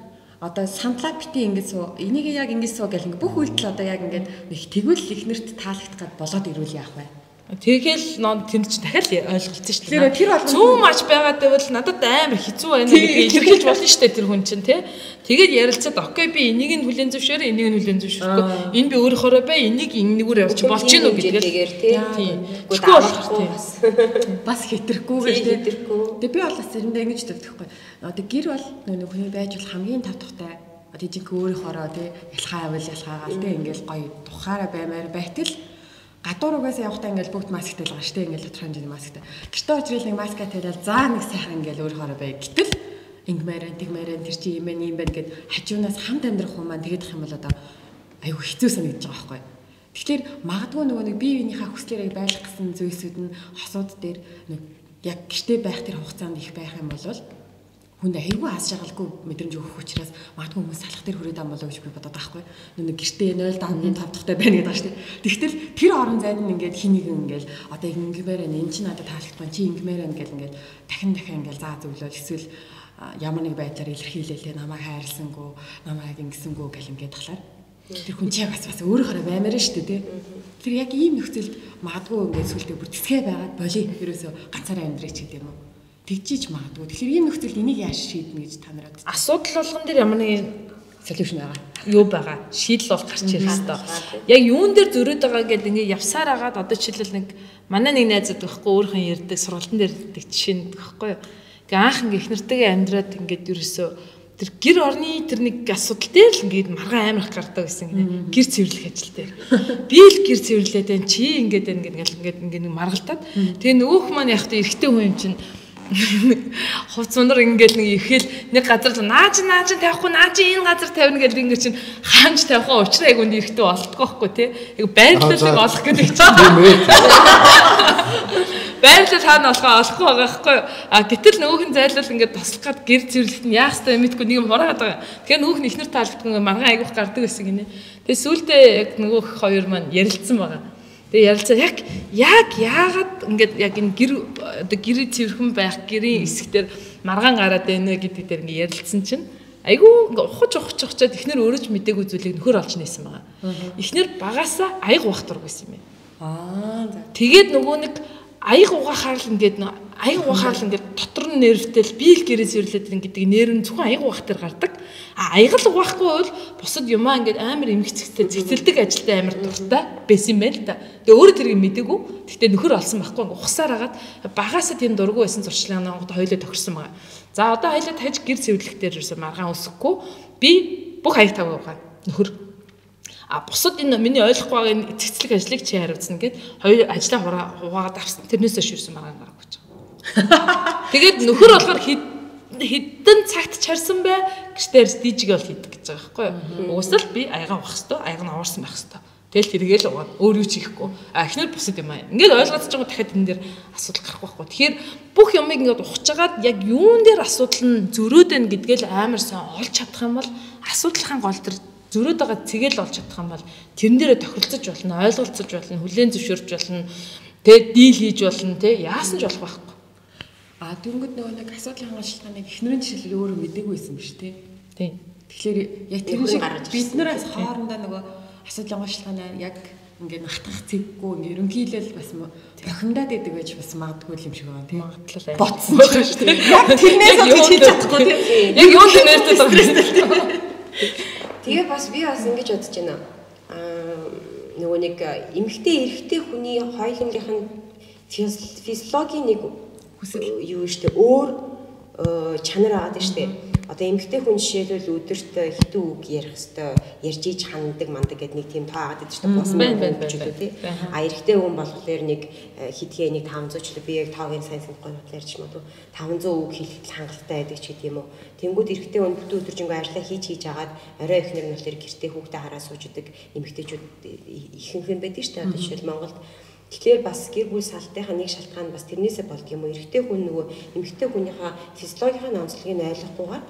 Speaker 2: одоо сандлаа бити ингэж суу энийг яг ингэж суу гэл ингээ бүх үйлдэл одоо яг ингээд нэг тэгвэл ихнэрт таалагдах гад болоод ирүүл яах вэ?
Speaker 4: Тэгэл нон тэнд чи дахиад ойлголцсон шүү
Speaker 2: дээ. Тэр бол
Speaker 4: зүүн маш байгаад байвал надад амар хэцүү байна гэдгийг илэрхийлж болно шүү дээ тэр хүн чинь тий. Тэгээд ярилцаад окей би энийг нь хүлэн зөвшөөрөө энийг нь хүлэн зөвшөөрөхгүй. Энэ би өөрөөрөө бай энийг энэгээр явуулж болж гин үү гэдгээр тий. Гэхдээ бас
Speaker 2: бас хэтрэхгүйгээр тий. Тэгээ би бол бас заримдаа ингэж төвдөхгүй. Одоо гэр бол нэг хүний байж бол хамгийн тав тухтай одоо жинхэнэ өөрийнхоороо тий ялхаа авал ялхаагаал тий ингээл гоё тухаараа баймаар байтал гадуур угаасаа явахдаа ингээл бүгд масктай л байгаа штэ ингээл тодорхой хэмжээний масктай. Гэртээ очрол нэг маска тавиал заа нэг сайхан ингээл өөрөөрөө бай. Гэтэл ингмээрэн тэгмээрэн тэр чи юм байна юм байна гэд хажуунаас хамт амьдрах хүмүүс маань тэгээд их юм бол одоо аюу хэцүү санагдаж байгаа байхгүй. Тэгэхээр магадгүй нөгөө нэг бие биенийхээ хүслээрээ байлгах гэсэн зүйлсүүд нь хосууд дээр нэг яг гэртээ байх тэр хугацаанд их байх юм бол хүнд айгүй аз жаргалгүй мэдрэмж өгөх учраас магадгүй хүмүүс салах дээр хүрээд ам болоо гэж би бодоод байгаа байхгүй. Нэг гэртээ нуль дам тав дахьтай байна гэдэг байна шүү дээ. Тэгтэл тэр орон зайд нь ингээд хэнийг ингээл одоо ингэмээр энэ чинь надад таалагдсан чи ингэмээр ингээл ингээд дахин дахин ингээл заа зөвлөл эсвэл ямар нэг байдлаар илэрхийлэлээ намайг хайрлсангүй намайг ингэсэнгүү гэл ингээд талаар тэр хүн чи бас бас өөрөөрөө баймаар шүү дээ тий. Тэр яг ийм нөхцөлд магадгүй ингээд сүлдээ бүр цэцгээ байгаад боли ерөөсөө ганцаараа амьдрэх ч гэдэг юм уу. Тэгжиж магадгүй. Тэгэхээр ийм нөхцөлд энийг яаж шийднэ гэж та нараад.
Speaker 4: Асуудал болгон дээр ямар нэгэн
Speaker 2: солиушн байгаа.
Speaker 4: Юу байгаа. Шийдэл бол гарч ирэх хэрэгтэй. Яг юун дээр зөрөөд байгаа гэдэг ингээ явсаар агаад одоо жишээлбэл нэг манай нэг найзууд байхгүй өөрхөн ярддаг сургалтын дээр ярддаг жишээ нэг байхгүй юу. Ингээ анх ингээ их нартайгаа амьдраад ингээд ерөөсөө тэр гэр орны тэр нэг асуудал дээр л ингээд маргаан амирх гардаг гэсэн гинэ. Гэр цэвэрлэх ажил дээр. Би л гэр цэвэрлээд байна чи ингээд байна гэдэг ингээд ингээд нэг маргалтаад. Тэгээ нөгөөх маань яг та эрэгтэй хүн юм чинь хувц мундар ингээл нэг ихээл нэг газар нааж нааж тавихгүй нааж энэ газар тавина гэдэг ингээд чинь хаанч тавих учраас айгу нэрхтээ болтгоо байхгүй тий. Яг байрлалыг олох гэдэг чинь. Байрлал хаана болохоо олохгүй байгаа байхгүй. А гэтэл нөгөөх нь зайлал ингээд тослох гад гэр цэвэрлэхэд нь яах вэ мэдгүй нэг юм хураагаад байгаа. Тэгэхээр нөгөөх нь ихнэр таалагдгүй маргаан айгуух гардаг гэсэн гинэ. Тэгээ сүүлдээ яг нөгөөх хоёр маань ярилцсан байгаа. Тэгээ ярилцаа яг яг яагаад ингээд яг энэ гэр одоо гэрээ цэвэрхэн байх гэрийн хэсгээр маргаан гараад байна гэдэг дээр ингээд ярилцсан чинь айгүй ингээд ухаж ухаж ухачаад ихнэр өөрөө ч мдээгүй зүйлийг нөхөр олж нээсэн байгаа. Ихнэр багаасаа аяг угаах дург байсан юм байна.
Speaker 2: Аа за.
Speaker 4: Тэгээд нөгөө нэг аяг угаахаар л ингээд аяг угаахаар л ингээд дотор нь нервтэл би л гэрээ цэвэрлээд байна гэдэг нерв нь зөвхөн аяг угаах дээр гардаг. А аяг л угаахгүй бол бусад юмаа ингээд амар эмгцэгтэй зэцэлдэг ажилтай амар дуртай байсан юм байна л да. Тэгээ өөрөө тэрийг мэдээгүй. Гэхдээ нөхөр олсон байхгүй ингээд ухсаар агаад багаасаа тийм дургу байсан зурчлагын онгод хоёулаа тохирсон байгаа. За одоо хоёулаа таж гэр цэвэрлэх дээр юусэн маргаан өсөхгүй би бүх аяг тавгаа угаа нөхөр. А бусад энэ миний ойлгохгүй байгаа энэ цэцлэг ажлыг чи хариуцна гэд хоёр ажлаа хуваагаад авсан. Тэрнээс өш юусэн маргаан гарах гэж байгаа. Тэгээд нөхөр болохоор хэдэн цагт чарсан бай гэртээр дижиг бол хийдэг гэж байгаа байхгүй юу. Угсаал би аягаа авах хэвээр аяг нь аварсан байх хэвээр. Тэгэл тэргээл угаад өөр юу ч хийхгүй. А эхнэр бусад юм аа. Ингээд ойлгоцож байгаа дахиад энэ дээр асуудал гарах байхгүй. Тэгэхээр бүх юмыг ингээд ухчихагаад яг юун дээр асуудал нь зөрөөд байна гэдгээл амар сан олж чадах юм бол асуудлынхаа гол төр зөрөөд байгаа цэгээл олж чадах юм бол тэрэн дээрээ тохиролцож болно, ойлголцож болно, хүлээн зөвшөөрч болно. Тэгээд дийл хийж болно, тэ яасан ч болох байхгүй.
Speaker 2: А дөнгөд нөгөө нэг асуудлын хангалттай эхнэрийн жишээлбэл өөрөө мэдээгүй байсан биз дээ.
Speaker 4: Тийм.
Speaker 2: Тэгэхээр яг тэр шиг бид нараас хоорондоо нөгөө асуудлын хангалттай яг ингээд хатгах цэггүй ингээд ерөнхийдөө бас бохимдаад идэг байж бас магадгүй юм шиг байна тийм.
Speaker 4: Магадлал
Speaker 2: ботсон байгаа шүү дээ. Яг тэрнээс л хийж чадахгүй тийм.
Speaker 4: Яг юу л нэртэй байгаа.
Speaker 3: Тэгээ бас би бас ингэж бодож байна. Аа нөгөө нэг эмэгтэй эрэгтэй хүний хоёулынх нь физиологийн нэг юу штэ өөр чанар аваад штэ. Одоо эмэгтэй хүн жишээлбэл өдөрт хитэн үг ярих хэвээр ярьж иж хандаг мандаг гэдэг нэг тийм тоо аваад байдаг штэ. Босон байна тий. А эрэгтэй хүн болохоор нэг хитгэе нэг таван зуун ч би яг таагийн сайн санахгүй бодлоо ярьж юм уу. таван зуун үг хэлэх хангалттай байдаг ч гэдэг юм уу. Тэнгүүд эрэгтэй хүн бүтэн өдөржингөө ажиллаа хийж хийж агаад орой ихнэр нь болохоор гэртээ хүүхдээ хараа сууждаг эмэгтэйчүүд ихэнх юм байдаг штэ. Одоо жишээл Монголд тэгэхээр бас гэр бүл салтынхаа нэг шалтгаан бас тэрнээсээ болд юм уу. Эрэгтэй хүн нөгөө эмэгтэй хүнийхээ физиологийн онцлогийг ойлгохгүйгээр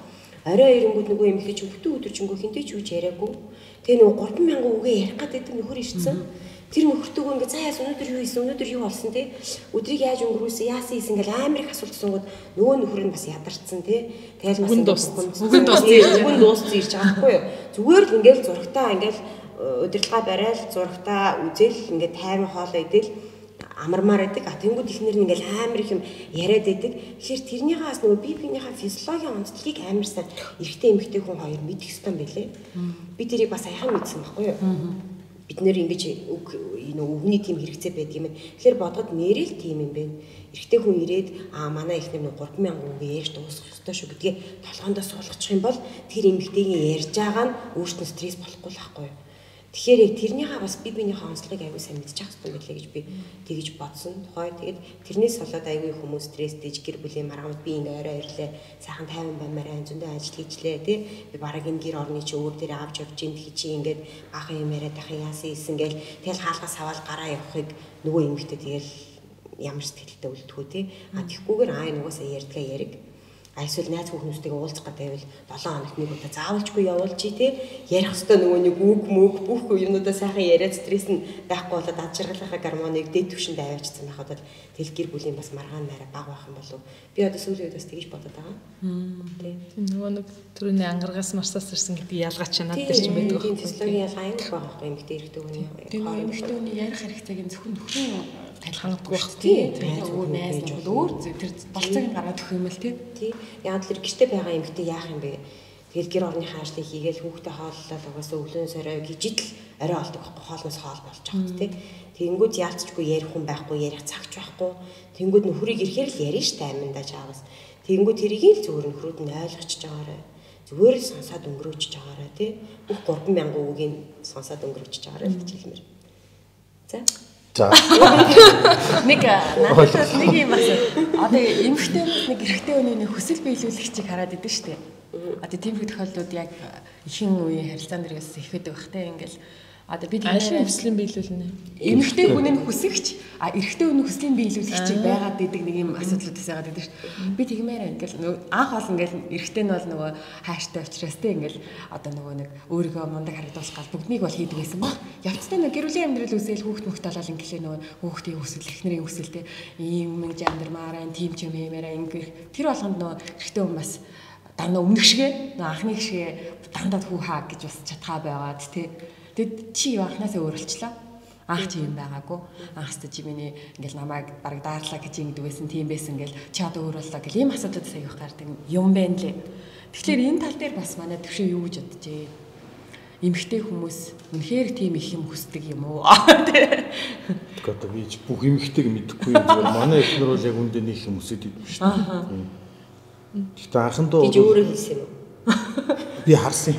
Speaker 3: Орой ирэнгүүд нөгөө эмэгтэй чинь бүтэн өдөржингөө хинтэй ч үуч яриаггүй. Тэгээ нөгөө гурван мянган үгээ ярих гэдэг нөхөр ирсэн. Тэр нөхөртөөгөө ингээ заяас өнөөдөр юу хийсэн, өнөөдөр юу болсон те. Өдрийг яаж өнгөрүүлсэн, яасан хийсэн ингээл амар их асуулт асуугууд нөгөө нөхөр нь бас ядарсан те. Тэгэл бас
Speaker 4: үгэн дууссан.
Speaker 3: Үгэн дууссан. Үгэн дууссан ирж байгаа байхгүй юу. Зүгээр л ингээл зурагтаа ингээл удирдлага барайл зурагтаа үзэл ингээд тайван хоолоо идэл амармаар байдаг. А тэнгууд ихнэр нь ингээл амар их юм яриад байдаг. Тэгэхээр тэрнийхээс нөгөө бие биенийхээ физиологийн онцлогийг амарсан эрэгтэй эмэгтэй хүн хоёр мэдэх ёстой юм билэ. Би тэрийг бас аяхан мэдсэн байхгүй юу. Бид нэр ингэж үг энэ өвгний тим хэрэгцээ байдаг юм. Тэгэхээр бодгод нэрэл тим юм бэ. Эрэгтэй хүн ирээд аа манай ихнэр нэг гурван мянган үг ярьж дуусгах ёстой шүү гэдгээ толгоондоо суулгачих юм бол тэр эмэгтэйгийн ярьж байгаа нь өөртөө стресс болохгүй л байхгүй юу. Тэгэхээр яг тэрнийхээ бас бие биенийхээ онцлогийг аягүй сайн мэдчих хэрэгтэй байлээ гэж би тэгж бодсон. Тухай тэгээд тэрнээс болоод аягүй хүмүүс стресстэйж гэр бүлийн маргамд би ингээ орой ирлээ. Сайхан тайван баймаар зөндөө ажил хийжлээ тий. Би бараг энэ гэр орны чи өөр дээр авч явж ин тий чи ингээд баахан юм яриад ахын яасан ийсэн гээл тэгэл хаалгаас аваад гараа явахыг нөгөө эмэгтэй тэгэл ямар сэтгэлтэй үлдэхүү тий. А тэгхгүйгээр аа нугасаа ярьдгаа яриг. Айсвал найз хүүхнүүстэйгээ уулзах гэдэг байвал долоон хоногт нэг удаа заавалжгүй явуулчих тий. Ярих хэвээр нөгөө нэг үг мөг бүх юмнуудаа сайхан яриад стресс нь байхгүй болоод ад жаргалынхаа гормоныг дэд түвшинд аваачсан байхад тэл гэр бүлийн бас маргаан нараа бага байх юм болов. Би одоо сүүлийн үед бас тэгж бодоод байгаа. Тий.
Speaker 4: Нөгөө нэг түрүүний ангаргаас марсаас ирсэн гэдэг ялгаа ч надад дээр ч юм байдаг
Speaker 3: байхгүй. Физиологийн ялгаа юм байгаа байхгүй эмэгтэй эрэгтэй хүний.
Speaker 2: Тийм эмэгтэй хүний ярих хэрэгцээг нь зөвхөн нөхрийн тайлхангахгүй байх тий. Өөр найз нь өөр тэр болцоог гаргаад өгөх юм л тий.
Speaker 3: Тий. Яг л гэртээ байгаа эмэгтэй яах юм бэ? Тэгэл гэр орныхаа ажлыг хийгээл хүүхдээ хооллол угаасаа өглөөний орой гिजिт л орой олдог байхгүй хоолноос хоол болж байгаа тий. Тэнгүүд яалтчгүй ярих хүн байхгүй, ярих цагч байхгүй. Тэнгүүд нөхрийг ирэхээр л ярина штэ аминдаа чаавас. Тэнгүүд тэрийг л зүгээр нөхрүүд нь ойлгочихж байгаарай. Зүгээр л сонсоод өнгөрөөж байгаарай тий. Бүх гурван мянган үгийг сонсоод өнгөрөөж байгаарай гэж хэлмээр. За.
Speaker 5: За.
Speaker 2: Нэг надад нэг юм бас одоо эмэгтэй нэг эрэгтэй хүний хүсэл биелүүлэгчийг хараад идэв штэ. Одоо тийм их тохиолдлууд яг ихэнх үеийн харилцаан дээр бас их байдаг бах те ингээл одоо бид
Speaker 4: ашиг хүслийн биелүүлнэ.
Speaker 2: Эмэгтэй хүн нь хүсэгч а эрэгтэй хүн хүслийн биелүүлэгчийг байгаад идэг нэг юм асуудлуудаас яагаад идэв штэ. Би тэгмээр ингээл анх бол ингээл эрэгтэй нь бол нөгөө хайртай учраас те ингээл одоо нөгөө нэг өөрийгөө мундаг харагдуулах гал бүгднийг бол хийдэг байсан ба. Явцтай нэг гэр бүлийн амьдрал үсэл хүүхд мөхт болол ингээл нөгөө хүүхдийн хүсэл эхнэрийн хүсэл те ийм мэн жандармаараа тийм ч юм юмараа ингээл тэр болгонд нөгөө эрэгтэй хүн бас дандаа өмнөх шигэ нөгөө анхны шигэ дандаа хүү хаа гэж бас чатгаа байгаад те. Тэгэд чи анхнаасаа өөрчлөлчлээ. Анх чи юм байгаагүй. Анхстай чи миний ингээл намайг бараг даарлаа гэж ингэдэг байсан, тийм байсан ингээл чи одоо өөрөлдөө гэл ийм асуудлууд саях гардаг юм байна лээ. Тэгэхээр энэ тал дээр бас манай төвшөө юу гэж бодожээ. Эмэгтэй хүмүүс үнэхээр тийм их юм хүсдэг юм уу?
Speaker 5: Тэгэхээр одоо би бүх эмэгтэйг мэдэхгүй юм зүгээр манай эхнэр бол яг үндэ нэг юм хүсэж идэв шүү дээ. Гэхдээ анхандаа
Speaker 3: гэж өөрөө хэлсэн юм.
Speaker 5: Би харсан.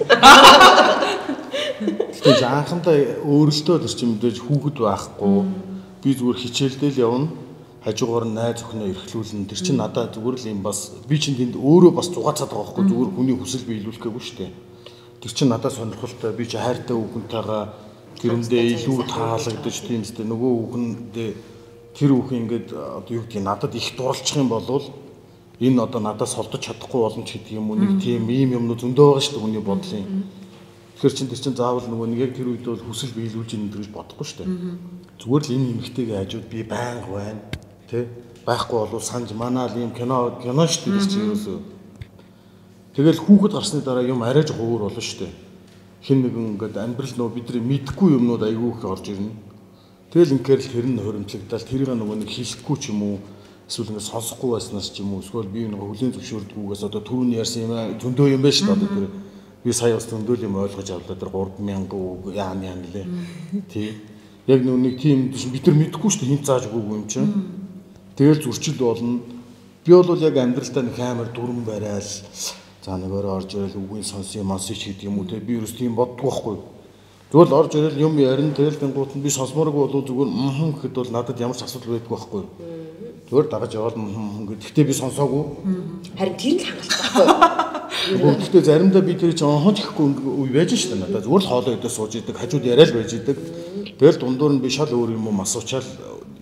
Speaker 5: Тэгэж анхандаа өөрөлдөө л чи мэдээж хүүхэд байхгүй. Би зүгээр хичээлдэл явна. Хажуугаар нь найз өхнөө эрхлүүлнэ. Тэр чинь надад зүгээр л юм бас би чинь тэнд өөрөө бас зугаацаад байгаа байхгүй. Зүгээр хүний хүсэл биелүүлэх гээгүй шүү дээ. Тэр чинь надад сонирхолтой. Би чи хайртай хүүхэнтэйгээ гэрэндээ илүү таалагдаж тийм ч дээ нөгөө хүүхэндээ тэр хүүхэн ингээд одоо юу гэдгийг надад их дурлчих юм бол энэ одоо надаас холдож чадахгүй боломж гэдэг юм уу нэг тийм ийм юмнууд зөндөө байгаа шүү дээ хүний бодлын. Тэгэхээр чин тэр чин заавал нөгөө нэг яг тэр үед бол хүсэл биелүүлж ийн гэж бодохгүй шүү дээ. Зүгээр л энэ эмэгтэйгээ хажууд би байнга байна тий байхгүй бол санаж манаа л юм кино кино шүү дээ чи ерөөсөө. Тэгэл хүүхэд гарсны дараа юм арай жоо өөр болно шүү дээ. Хин нэгэн ингээд амьдрал нөө бидний мэдхгүй юмнууд айгүй их орж ирнэ. Тэгэл ингээр л тэр нь хоримтлагдал тэрийг нөгөө нэг хийхгүй ч юм уу эсвэл ингээд сонсохгүй байснаас ч юм уу эсвэл би нөгөө хүлийн зөвшөөрдгүйгээс одоо түрүүний ярьсан юм зөндөө юм байна шүү дээ одоо тэр би сая бас зөндөө юм ойлгож авлаа тэр гурван мянган үг яа яа нэлээ тий яг нүг тийм бид нар мэдэхгүй шүү дээ хинт зааж өгөөгүй юм чинь тэгэл зөрчил болно би бол яг амьдралдаа нэг амар дүрэн барайл за нэг өөрөө орж ирэл үгийн сонсон монсич гэдэг юм уу те би ерөөс тийм боддгүй байхгүй зүгээр л орж ирэл юм ярина тэгэл тэнгуут нь би сонсмооргүй бол зүгээр мм гэхэд бол надад ямар ч асуудал байдгүй байхгүй зүгээр дагаж яваад мм гэдэг гэхдээ би сонсоогүй
Speaker 3: харин тэр л хангалттай байхгүй
Speaker 5: Гэхдээ заримдаа би тэр чинь онхож ихгүй үе байж шүү дээ надад зүгээр л хоолоо өдөө сууж идэг хажууд яриа л байж идэг тэгэл дундуур нь би шал өөр юм уу асуучаал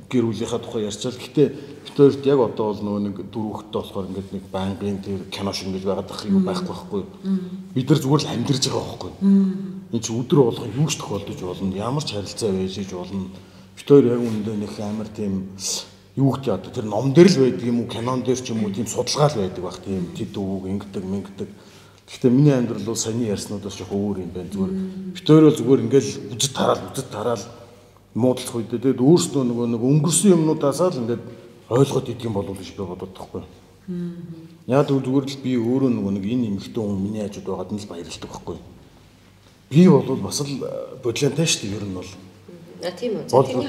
Speaker 5: гэр бүлийнхаа тухай ярьчаал. Гэхдээ битээрт яг одоо бол нөгөө нэг дөрөвхтэй болохоор ингээд нэг байнгын тэр кино шиг ингээд байгаад ах юм байхгүй байхгүй. Бид нар зүгээр л амьдэрж байгаа байхгүй. Энд чи өдөр болгон юу ч тохиолдож болно. Ямар ч харилцаа байж иж болно. Битээр яг үүндээ нэг амар тийм юу гэдэг одоо тэр ном дээр л байдаг юм уу, кинон дээр ч юм уу тийм судалгаа л байдаг баг тийм тэд өвөг ингэдэг мэнгдэг. Гэхдээ миний амьдрал бол саяны ярьснуудаас жоох өөр юм байна. Зүгээр битээр бол зүгээр ингээл үжид тараал үжид тараал муудалцах үед тэгээд өөрснөө нөгөө нэг өнгөрсөн юмнуудаасаа л ингээд ойлгоод идэх юм болов гэж би бодод тахгүй. Яг зүгээр л би өөрөө нөгөө нэг энэ эмэгтэй хүн миний хажууд байгаад нь л баярлдаг байхгүй. Би бол бас л бодлонтой шүү дээ ер нь бол.
Speaker 3: А тийм үү. Тэрний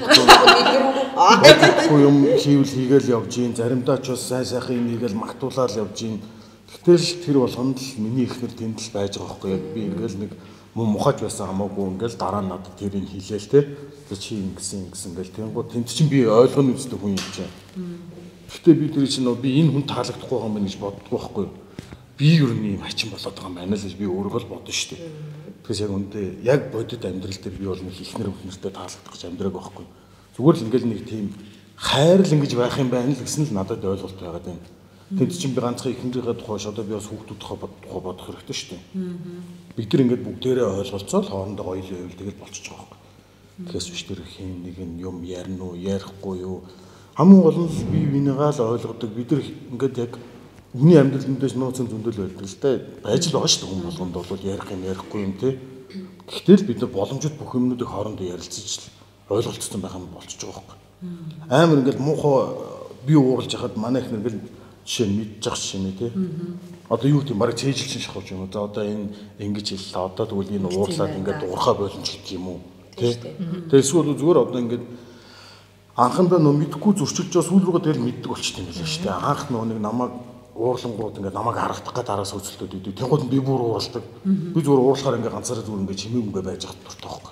Speaker 5: хатуу юм хийвэл хийгээл явж гин заримдаа ч бас сайн сайхан юм хийгээл магтуулаад явж гин. Гэтэл тэр болгонд л миний ихнэр тэнд л байж байгаа байхгүй. Яг би ингээл нэг муу мухаж байсан хамаагүй ингээл дараа нь надад тэрийг хийлээл те. Тэг чи ингэсэн ингэсэн ингээл тэнгуү тэнд чинь би ойлгоно үстэй хүн юм чинь. Гэхдээ би тэр чинь би энэ хүн таалагдахгүй байгаа юм байна гэж боддгоо байхгүй. Би ер нь юм хачин болоод байгаа юм байна л гэж би өөрөө л бодно шүү дээ. Тэгээс яг үндэ яг бодит амьдрал дээр би бол нэг ихнэр өвнөртэй таалагдах гэж амьдраг байхгүй. Зүгээр л ингээл нэг тийм хайрл ингэж байх юм байна л гэсэн л надад ойлголт байгаад байна. Тэнд чинь би ганцхан ихнэрийнхээ тухай одоо би бас хүүхдүүд тухай бодох хэрэгтэй шүү дээ. Бид нар ингээд бүгдээрээ ойлголцоод хоорондоо гоё л байвал тэгэл болчихж байгаа байхгүй. Тэгээс биш тэр хин нэг юм ярина уу, ярихгүй юу. Хамгийн гол нь би бинийгаа л ойлгодог. Бид нар ингээд яг хүний амьдралд дэс нууцын зөндөл байдаг л да. Байж л байгаа шүү дээ хүн болгонд бол ярих юм ярихгүй юм те. Гэхдээ бид нар боломжит бүх юмнуудыг хоорондоо ярилцаж ойлголцсон байх юм болчихж байгаа байхгүй. Амар ингээд муухай би ууралж хахад манай их нэг л жишээ мэдчих жишээ нэ те. Одоо юу гэм бараг цээжилчин шахуулж юм. За одоо энэ ингэж хэллээ. Одоо тэгвэл энэ уурлаад ингээд уурхаа боломж гэдэг юм уу те. Тэгээ эсвэл зүгээр одоо ингээд анхандаа нөө мэдхгүй зөрчилж байгаа сүүл рүүгээ тэгэл мэддэг болчихсон юм байна шүү дээ. Анх нөө нэг намайг уурлангууд ингээд намайг харагдах гээд араас үзэлтүүд идэв. Тэнгууд би бүр ууралдаг. Би зүгээр уурлахаар ингээд ганцаараа зүгээр ингээд чимээгүй байж хат дуртай байхгүй.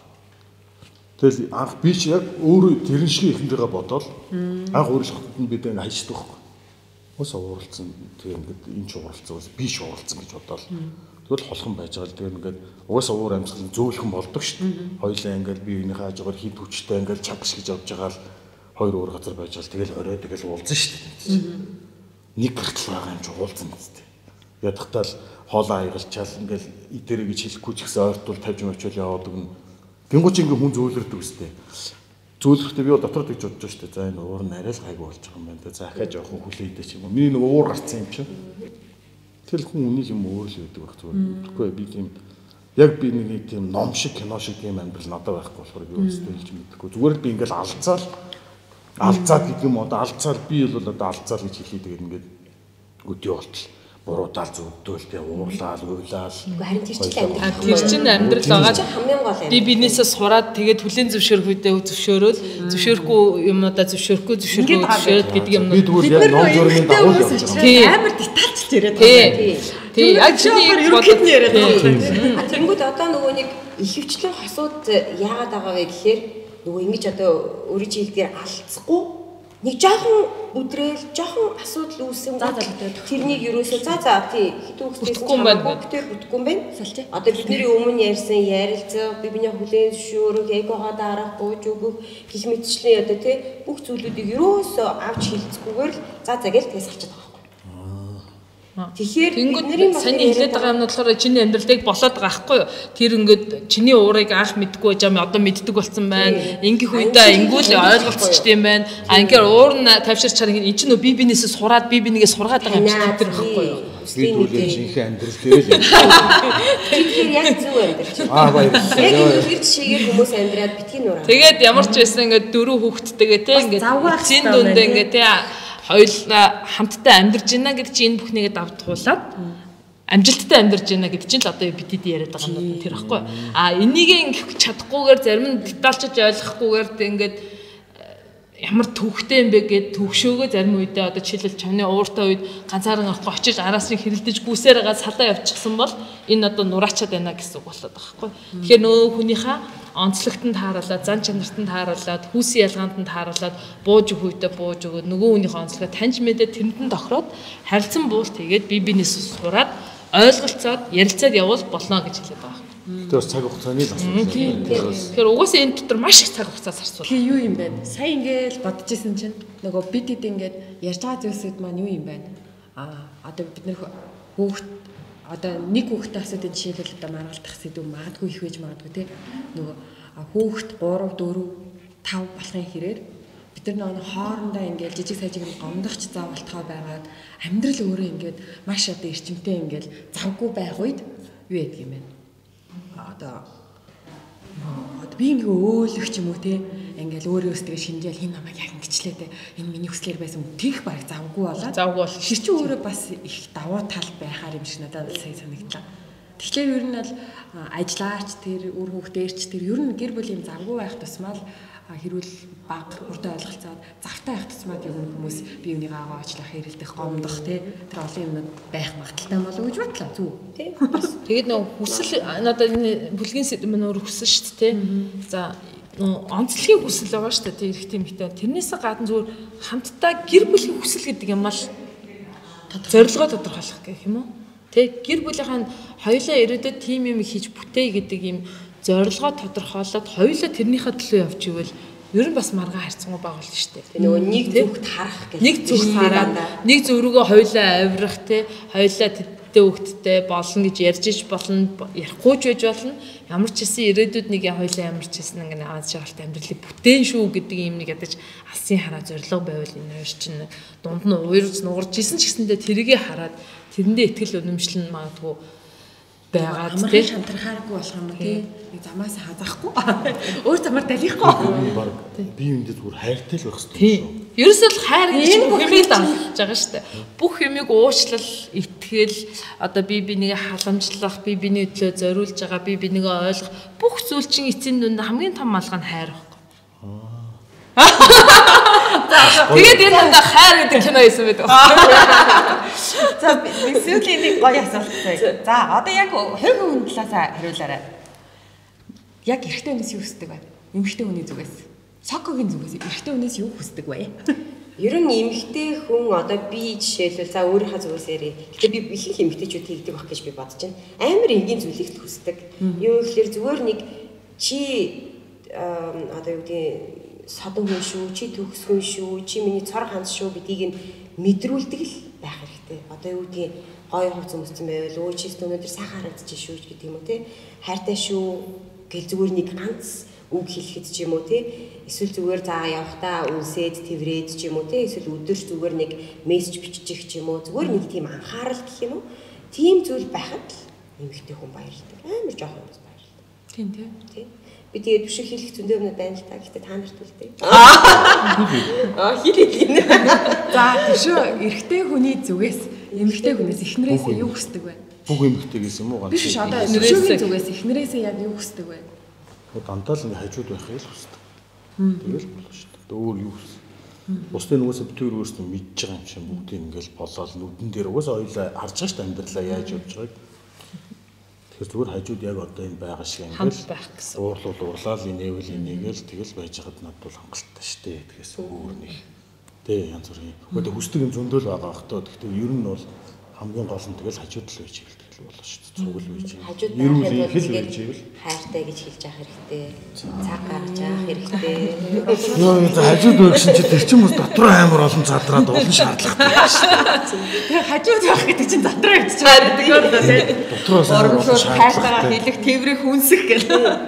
Speaker 5: Тэгэл анх би ч яг өөрөө тэрэн шиг ихнэрээ бодоод анх уурлахад нь бид ингээд хайчдаг байхгүй. Ус ууралцсан тэгээ ингээд энэ ч ууралцсан ус би ч ууралцсан гэж бодоод тэгвэл холхон байж байгаа л тэгээ ингээд угаасаа уур амьсгал зөөлхөн болдог шүү дээ. Хоёлаа ингээд би энийхээ хажуугаар хид хүчтэй ингээд чагш гэж явж байгаа л хоёр уур газар байж байгаа тэгэл орой тэгэл уулзсан шүү дээ. Нэг гэртэл байгаа юм чи уулзсан гэжтэй. Ядахтаа л хоолоо аягалчаал ингээл идэрэ гэж хэлэхгүй ч гэсэн ойртуул тавьж мөвчөл яваад өгнө. Гингууч ингээ хүн зөөлрдөг үстэй. Зөөлрөхдөө би бол дотор тэгж бодож штэ. За энэ уур нь арай л гайгүй болж байгаа юм байна. За ахаа жоохон хүлээдэй ч юм уу. Миний нэг уур гарцсан юм чи. Тэгэл хүн үнийг юм өөр л өгдөг байх зүгээр. Тэгэхгүй би тийм яг би нэг тийм ном шиг кино шиг тийм амьдрал надад байхгүй болохоор би өөрсдөө хэлж мэдэхгүй. Зүгээр л би ингээл алцаал алцаад гэдэг юм одоо алцаал би бол одоо алцаал гэж хэлээ тэгээд ингээд өдөө болтол буруудаал зүвдөөл тэ уурлаал уйлаал
Speaker 3: харин тэр чинь амьдрал
Speaker 4: тэр чинь амьдрал байгаа би бинээсээ сураад тэгээд хүлэн зөвшөөрөх үедээ зөвшөөрөөл зөвшөөрөхгүй юмудаа зөвшөөрөхгүй зөвшөөрөхгүй зөвшөөрөд гэдэг юм
Speaker 5: бид зүгээр ном журмын дагуу явж байгаа
Speaker 2: амар детальчд яриад байгаа.
Speaker 4: Тий яг чиний
Speaker 2: ерөнхийдний яриад байгаа.
Speaker 3: Тэнгүүд одоо нөгөө нэг ихэвчлэн хосууд яагаад байгаа вэ гэхээр нөгөө ингэж одоо өөрийн жилдээр алдсахгүй нэг жоохон өдрээл жоохон асуудал үүсэн тэрнийг ерөөсөө за за тий хитүүхтэйсэн хүүхдээр бүтггүй юм байна. Одоо бидний өмнө ярьсан ярилцаа бибиний хүлээн зөвшөөрөх эгогоо дарах бууж өгөх гих мэтчлэн одоо тий бүх зүйлүүдийг ерөөсөө авч хилцгүйгээр л за за гэж тэгс хачаад байгаа. Тэгэхээр
Speaker 4: тэнгууд саний хэлээд байгаа юм нь болохоор чиний амьдралыг болоод байгаа байхгүй юу? Тэр ингээд чиний уурыг анх мэдгүй байж байгаа юм одоо мэддэг болсон байна. Ингээх үедээ ингүүл ойлголцчихдээ юм байна. А ингээд уур нь тавьширчаар энэ чинь нөө би бинээсээ сураад би бинийгээ сургаад байгаа юм шиг тэр байхгүй юу?
Speaker 5: Би түлэн жинхэнэ амьдрал дээр л юм.
Speaker 3: Тэгэхээр яг зөв амьдрал.
Speaker 5: Аа баярлалаа.
Speaker 3: Яг энэ тэр жишээгээр хүмүүс амьдраад битгий нураа.
Speaker 4: Тэгээд ямар ч байсан ингээд дөрөв хүүхэдтэйгээ те ингээд зин дүндээ ингээд те хоёулаа хамтдаа амьдарч байна гэдэг чинь энэ бүхнийгээ давтгуулаад амжилттай амьдарч байна гэдэг чинь л одоо битэд яриад байгаа юм тэр байхгүй. А энийг ингэх чадахгүйгээр зарим нь детальчж ойлгохгүйгээр ингээд ямар төвхтэй юм бэ гэд төвшөөгөө зарим үедээ одоо жишээлбэл чамны ууртай үед ганцаараа авахгүй очиж араас нь хэрэлдэж гүсээр байгаа салаа явчихсан бол энэ одоо нураачаад байна гэсэн үг болоод байгаа байхгүй. Тэгэхээр нөгөө хүнийхээ онцлогтод тааруулаад, зан чанартад тааруулаад, хүүсийн ялгаанд тааруулаад бууж өгөх үедээ бууж өгөөд нөгөө хүнийхээ онцлогоо таньж мэдээ тэрэнд нь тохироод харилцан буул тэгээд бие биенээс сураад ойлголцоод ярилцаад явбал болно гэж хэлээд байгаа.
Speaker 5: Тэр бас цаг хугацааны л асуудал.
Speaker 4: Тэгэхээр угаасаа энэ дотор маш их цаг хугацаа зарцуул.
Speaker 2: Тэгээ юу юм бэ? Сая ингээл бодож исэн чинь нөгөө бид хэд ингээд ярьж байгаа зүйлсүүд маань юу юм бэ? Аа одоо бид нэр хүүхд одоо нэг хүүхдтэй асуудын жишээлбэл одоо маргалдах сэдв магадгүй их байж магадгүй тий. Нөгөө хүүхд гурав, дөрөв, тав болохын хэрээр бид нар нөгөө хоорондоо ингээд жижиг сажиг гомдохч заавалтгаа байгаад амьдрал өөрөө ингээд маш одоо эрчимтэй ингээд завгүй байх үед юу яадаг юм бэ? Одоо одоо би ингээ өөлөх ч юм уу те ингээл өөрөө өсдгээ шинжээл хин намайг яг ингэчлээ те энэ миний хүслээр байсан тийх баг завгүй болоод
Speaker 4: завгүй бол
Speaker 2: шир чи өөрөө бас их давуу тал байхаар юм шиг надад сая санагдлаа. Тэгэхээр ер нь бол ажиллаач тэр үр хүүхдээрч тэр ер нь гэр бүлийн завгүй байх тусмаа л хэрүүл баг урд ойлголцоод завтай байх тусмаа ер нь хүмүүс бие биенийгээ аваа очлох хэрэлдэх гомдох те тэр олон юмнууд байх магадaltaй болов уу гэж бодлоо зү
Speaker 3: тий.
Speaker 4: Тэгээд нөө хүсэл надад энэ бүлгийн сэдв мань өөр хүсэл шүү дээ те. За онцлогийн хүсэл байгаа шүү дээ эрэгтэй эмэгтэй. Тэрнээс гадна зүгээр хамтдаа гэр бүлийн хүсэл гэдэг юм ал зорилгоо тодорхойлох гэх юм уу? Тэ гэр бүлийнхэн хоёулаа ирээдүйд тим юм хийж бүтээ гэдэг юм зорилгоо тодорхойлоод хоёулаа тэрнийхээ төлөө явж ивэл ер нь бас маргаан харьцангуй бага болно шүү дээ.
Speaker 3: Тэ нөгөө нэг зүгт харах гэх.
Speaker 4: Нэг зүгт хараад нэг зүргөө хоёулаа авирах те хоёулаа тэдтэй хөвгттэй болно гэж ярьж иж болно ярихгүй ч байж болно. Ямар ч хэсэн ирээдүйд нэг хоёулаа ямар ч хэсэн ингэ аваад шагалтай амьдралыг бүтээн шүү гэдэг юм нэг ядаж алсын хараа зорилго байвал энэ хоёр чинь дунд нь уурж нуурж исэн ч гэсэндээ тэргээ хараад тэрэндээ итгэл үнэмшил нь магадгүй байгаад
Speaker 2: тий шантрахааргүй болох юм тий нэг замаас хазахгүй өөр замаар далихгүй
Speaker 5: би юмдээ зүгээр хайртай л байх хэрэгтэй
Speaker 4: тий ерөөсөө л хайр гэж бүхнийг дамжиж байгаа шүү дээ бүх юмыг уучлал итгэл одоо би бинийг халамжлах би биний төлөө зориулж байгаа би бинийг ойлгох бүх зүйл чинь эцсийн дүнд хамгийн том малгай нь хайр байхгүй тэгээд энэ дандаа хайр гэдэг кино хийсэн байдаг.
Speaker 2: За сүүлийн нэг гоё асуулт байна. За одоо яг хувь хүн талаас хариулаарай. Яг эрэгтэй хүнээс юу хүсдэг вэ? Эмэгтэй хүний зүгээс. Сокогийн зүгээс эрэгтэй хүнээс юу хүсдэг вэ?
Speaker 3: Ер нь эмэгтэй хүн одоо би жишээлбэл за өөрийнхөө зүгээс ярив. Гэтэ би ихэнх эмэгтэйчүүд хийгдэг байх гэж би бодож байна. Амар энгийн зүйлийг хүсдэг. Юу гэхээр зүгээр нэг чи одоо юу гэдэг содон хүн шүү, чи төгс хүн шүү, чи миний цор ханс шүү гэдгийг нь мэдрүүлдэг л байх хэрэгтэй. Одоо юу гэдгийг гоё хувц өмссөн байвал өө чи өнөөдөр сайхан харагдчих шүү гэдэг юм уу те. Хайртай шүү гэл зүгээр нэг ганц үг хэлэхэд ч юм уу те. Эсвэл зүгээр за явахтаа үнсээд тэврээд ч юм уу те. Эсвэл өдөрч зүгээр нэг мессеж бичих ч юм уу. Зүгээр нэг тийм анхаарал гэх юм уу. Тийм зүйл байхад л эмэгтэй хүн баярлдаг. Амар жоохон юм баярлдаг.
Speaker 2: Тийм тийм.
Speaker 3: Тийм. Би тэгээд биш хэлэх зөндөө юмнууд байна л та. Гэхдээ та нарт үлдээ. Аа хэлээ.
Speaker 2: За тийш эрэгтэй хүний зүгээс эмэгтэй хүнээс эхнэрээсээ юу хүсдэг вэ?
Speaker 5: Бүх эмэгтэйгээс юм уу ганц.
Speaker 2: Биш одоо эхнэрээсээ зүгээс эхнэрээсээ яг юу хүсдэг вэ?
Speaker 5: Дандаа л ингээ хажууд байхыг л хүсдэг. Тэгэл болно шүү дээ. Өөр юу хүс. Бусдын угаасаа битүүр өөрсдөө мэдж байгаа юм шиг бүгдийг ингээл болоод нүдэн дээр угаасаа ойлаа харж байгаа шүү дээ амьдралаа яаж явж байгааг. Тэгэхээр зүгээр хажууд яг одоо энэ байгаа шиг ингээл
Speaker 4: байх гэсэн.
Speaker 5: Уурлал уурлал инээвэл инээгээл тэгэл байж хад надад бол хангалттай шүү дээ. Тэгээс өөр нэг тий янз бүрийн. Гэхдээ хүсдэг юм зөндөл байгаа хтоо. Гэхдээ ер нь бол хамгийн гол нь тэгэл хажууд л байж ивэл тэгэл болно шүү дээ. Цугл байж ивэл.
Speaker 3: Хажууд байхад тэгэл хайртай гэж хэлж яах хэрэгтэй. Цаг гаргаж яах хэрэгтэй.
Speaker 5: Йоо за хажууд байх чинь тэр чинь бас дотроо амар олон задраад олон шаардлагатай байна шүү дээ.
Speaker 2: Тэгээ хажууд байх гэдэг чинь дотроо гэж байна. Тэгэхээр тий.
Speaker 5: Дотроос амар олон
Speaker 2: шаардлагатай. Хэлэх тэврэх хүнсэх гэл.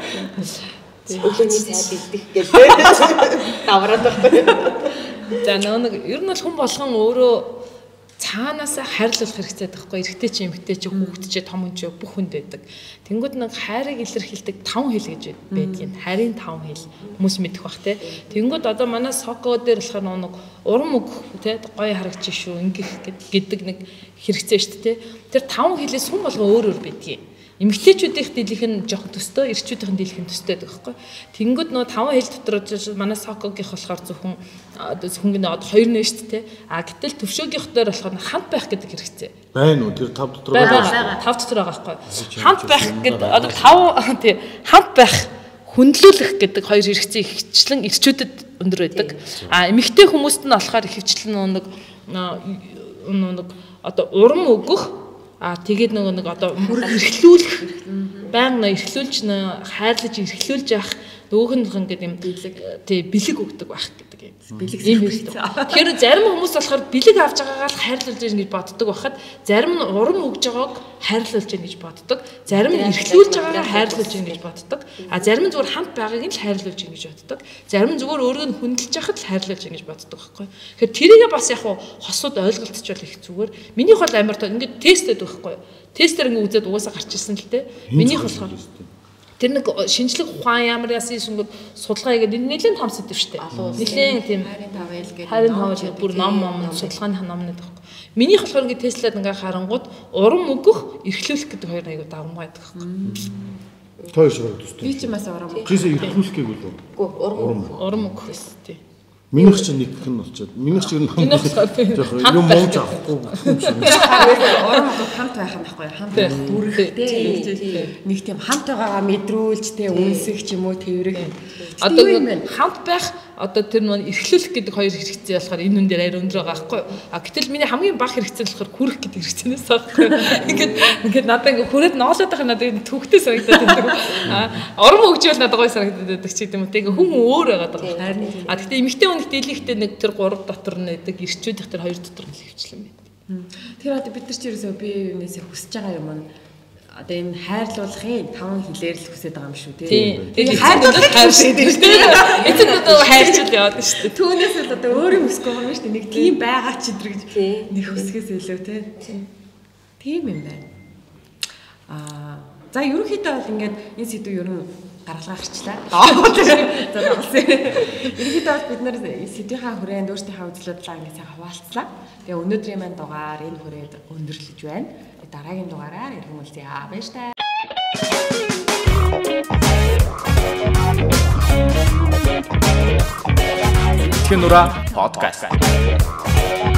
Speaker 3: Өглөөний цай бэлдэх гэл. Давраад байхгүй.
Speaker 4: За нэг ер нь бол хүн болгон өөрөө цаанаасаа хайрлуулах хэрэгтэй байхгүй эрэгтэй чи эмэгтэй чи хүүхэд чи том хүн чи бүх хүнд байдаг. Тэнгүүд нэг хайрыг илэрхийлдэг таван хэл гэж байдгийн. Хайрын таван хэл хүмүүс мэдэх бах те. Тэнгүүд одоо манай сокоо дээр болохоор нэг урам үг те гоё харагч шүү ингэх гэдэг нэг хэрэгцээ шүү те. Тэр таван хэлээс хүн болгон өөр өөр байдгийн. Эмэгтэйчүүдийнх дийлэх нь жоохон төстэй, эрчүүдийнх нь дийлэх нь төстэй байдаг байхгүй. Тэнгүүд нөө таван хэл дотор манай сокогийнх болохоор зөвхөн одоо зөвхөн одоо хоёр нэ шүү дээ. А гэтэл төвшөөгийнх дээр болохоор хамт байх гэдэг хэрэгцээ.
Speaker 5: Байна уу? Тэр тав дотор
Speaker 4: байгаа. Тав дотор байгаа байхгүй. Хамт байх гэдэг одоо тав тий хамт байх хүндлүүлэх гэдэг хоёр хэрэгцээ ихчлэн эрчүүдэд өндөр байдаг. А эмэгтэй хүмүүст нь болохоор ихвчлэн нэг нэг одоо урам өгөх А тэгээд нөгөө нэг одоо эрхлүүлэх байнга эрхлүүлж хайрлаж эрхлүүлж явах өөхнөх ингээд юм тий бэлэг өгдөг байх гэдэг юм.
Speaker 2: Бэлэг
Speaker 4: юм биш. Тэгэхээр зарим хүмүүс болохоор бэлэг авч байгаагаа л хайрлуулж яах гэж боддог байхад зарим нь урам өгж байгааг хайрлуулж яах гэж боддог. Зарим нь эрхлүүлж байгаагаа хайрлуулж яах гэж боддог. А зарим нь зүгээр хамт байгааг нь л хайрлуулж яах гэж боддог. Зарим нь зүгээр өөрийгөө нь хүндэлж яхад л хайрлуулж яах гэж боддог байхгүй. Тэгэхээр тэрийгээ бас яг хосууд ойлголтчвал их зүгээр. Минийх бол амар тоо ингээд тестэд байхгүй. Тестэр ингээд үзээд угаасаа гарч ирсэн л дээ. Минийх болохоор тэр нэг шинжлэх ухаан ямар яасан шингүүд судалгаа хийгээд нэлээд том сэдв шүү дээ. Нэлээд тийм
Speaker 2: харин тавал гэдэг.
Speaker 4: Харин тавал бүр ном ном судалгааны номнод байхгүй. Минийх болохоор ингээд Теслад ингээ харангууд урам өгөх, эрхлүүлэх гэдэг хоёр аягүй давмгай байдаг байхгүй.
Speaker 5: Тоо шиг төстэй.
Speaker 2: Би ч бас урам өгөх.
Speaker 5: Чисээ эрхлүүлэх гэвэл
Speaker 3: Үгүй урам өгөх.
Speaker 4: Урам өгөх тийм.
Speaker 5: Минийх чинь нэг хэн болчиход. Минийх чинь юм монж авахгүй.
Speaker 2: Урам өгөх хамт байх юм байхгүй. Хамт бүрхтэй. Нэг тийм хамт байгаагаа мэдрүүлж тэ үнсэх ч юм уу тэрэг.
Speaker 4: Одоо хамт байх одоо тэр нэг эрхлүүлэх гэдэг хоёр хэрэгцээ болохоор энэ хүн дээр арай өндөр байгаа байхгүй. А гэтэл миний хамгийн бага хэрэгцээ болохоор хүрэх гэдэг хэрэгцээнээс байхгүй. Ингээд ингээд надад ингээд хүрээд ноолоод байх надад төвхтэй санагдаад байдаг. А урам өгжөөл надад гоё санагдаад байдаг ч гэдэм үү. Тэгээ хүн өөр байгаа даа. А гэхдээ эмэгтэй хүнд дийлэхдээ нэг тэр гурав дотор нь байдаг ирчүүд их тэр хоёр дотор нь хөвчлэн байдаг.
Speaker 2: Тэр одоо бид нар ч ерөөсөө бие биенээсээ хүсэж байгаа юм нь одоо энэ хайрлуулахын таван хилээр л хүсэж байгаа юм шүү тий. Тэгээ хайрлуулах хайршдаг шүү дээ.
Speaker 4: Эцэг одоо хайрчил яваад шүү дээ.
Speaker 2: Түүнээс л одоо өөрөө хүсэхгүй юм шүү дээ. Нэг тийм байгаа ч өдр гэж нэг хүсгээс илүү тий. Тийм юм байна. Аа за ерөнхийдөө бол ингээд энэ сэдв ер нь гаргалгаа гарчлаа. За болсон. Ерөнхийдөө бол бид нар сэдвийнхаа хүрээнд өөрсдийнхээ үзлэлдлээ ингээд сайн хуваалцлаа. Тэгээ өнөөдрийн маань дугаар энэ хүрээд өндөрлөж байна. Дараагийн дугаараар иргэн уулзъя. Баяр таа.
Speaker 1: Тэтгэн нура подкаст.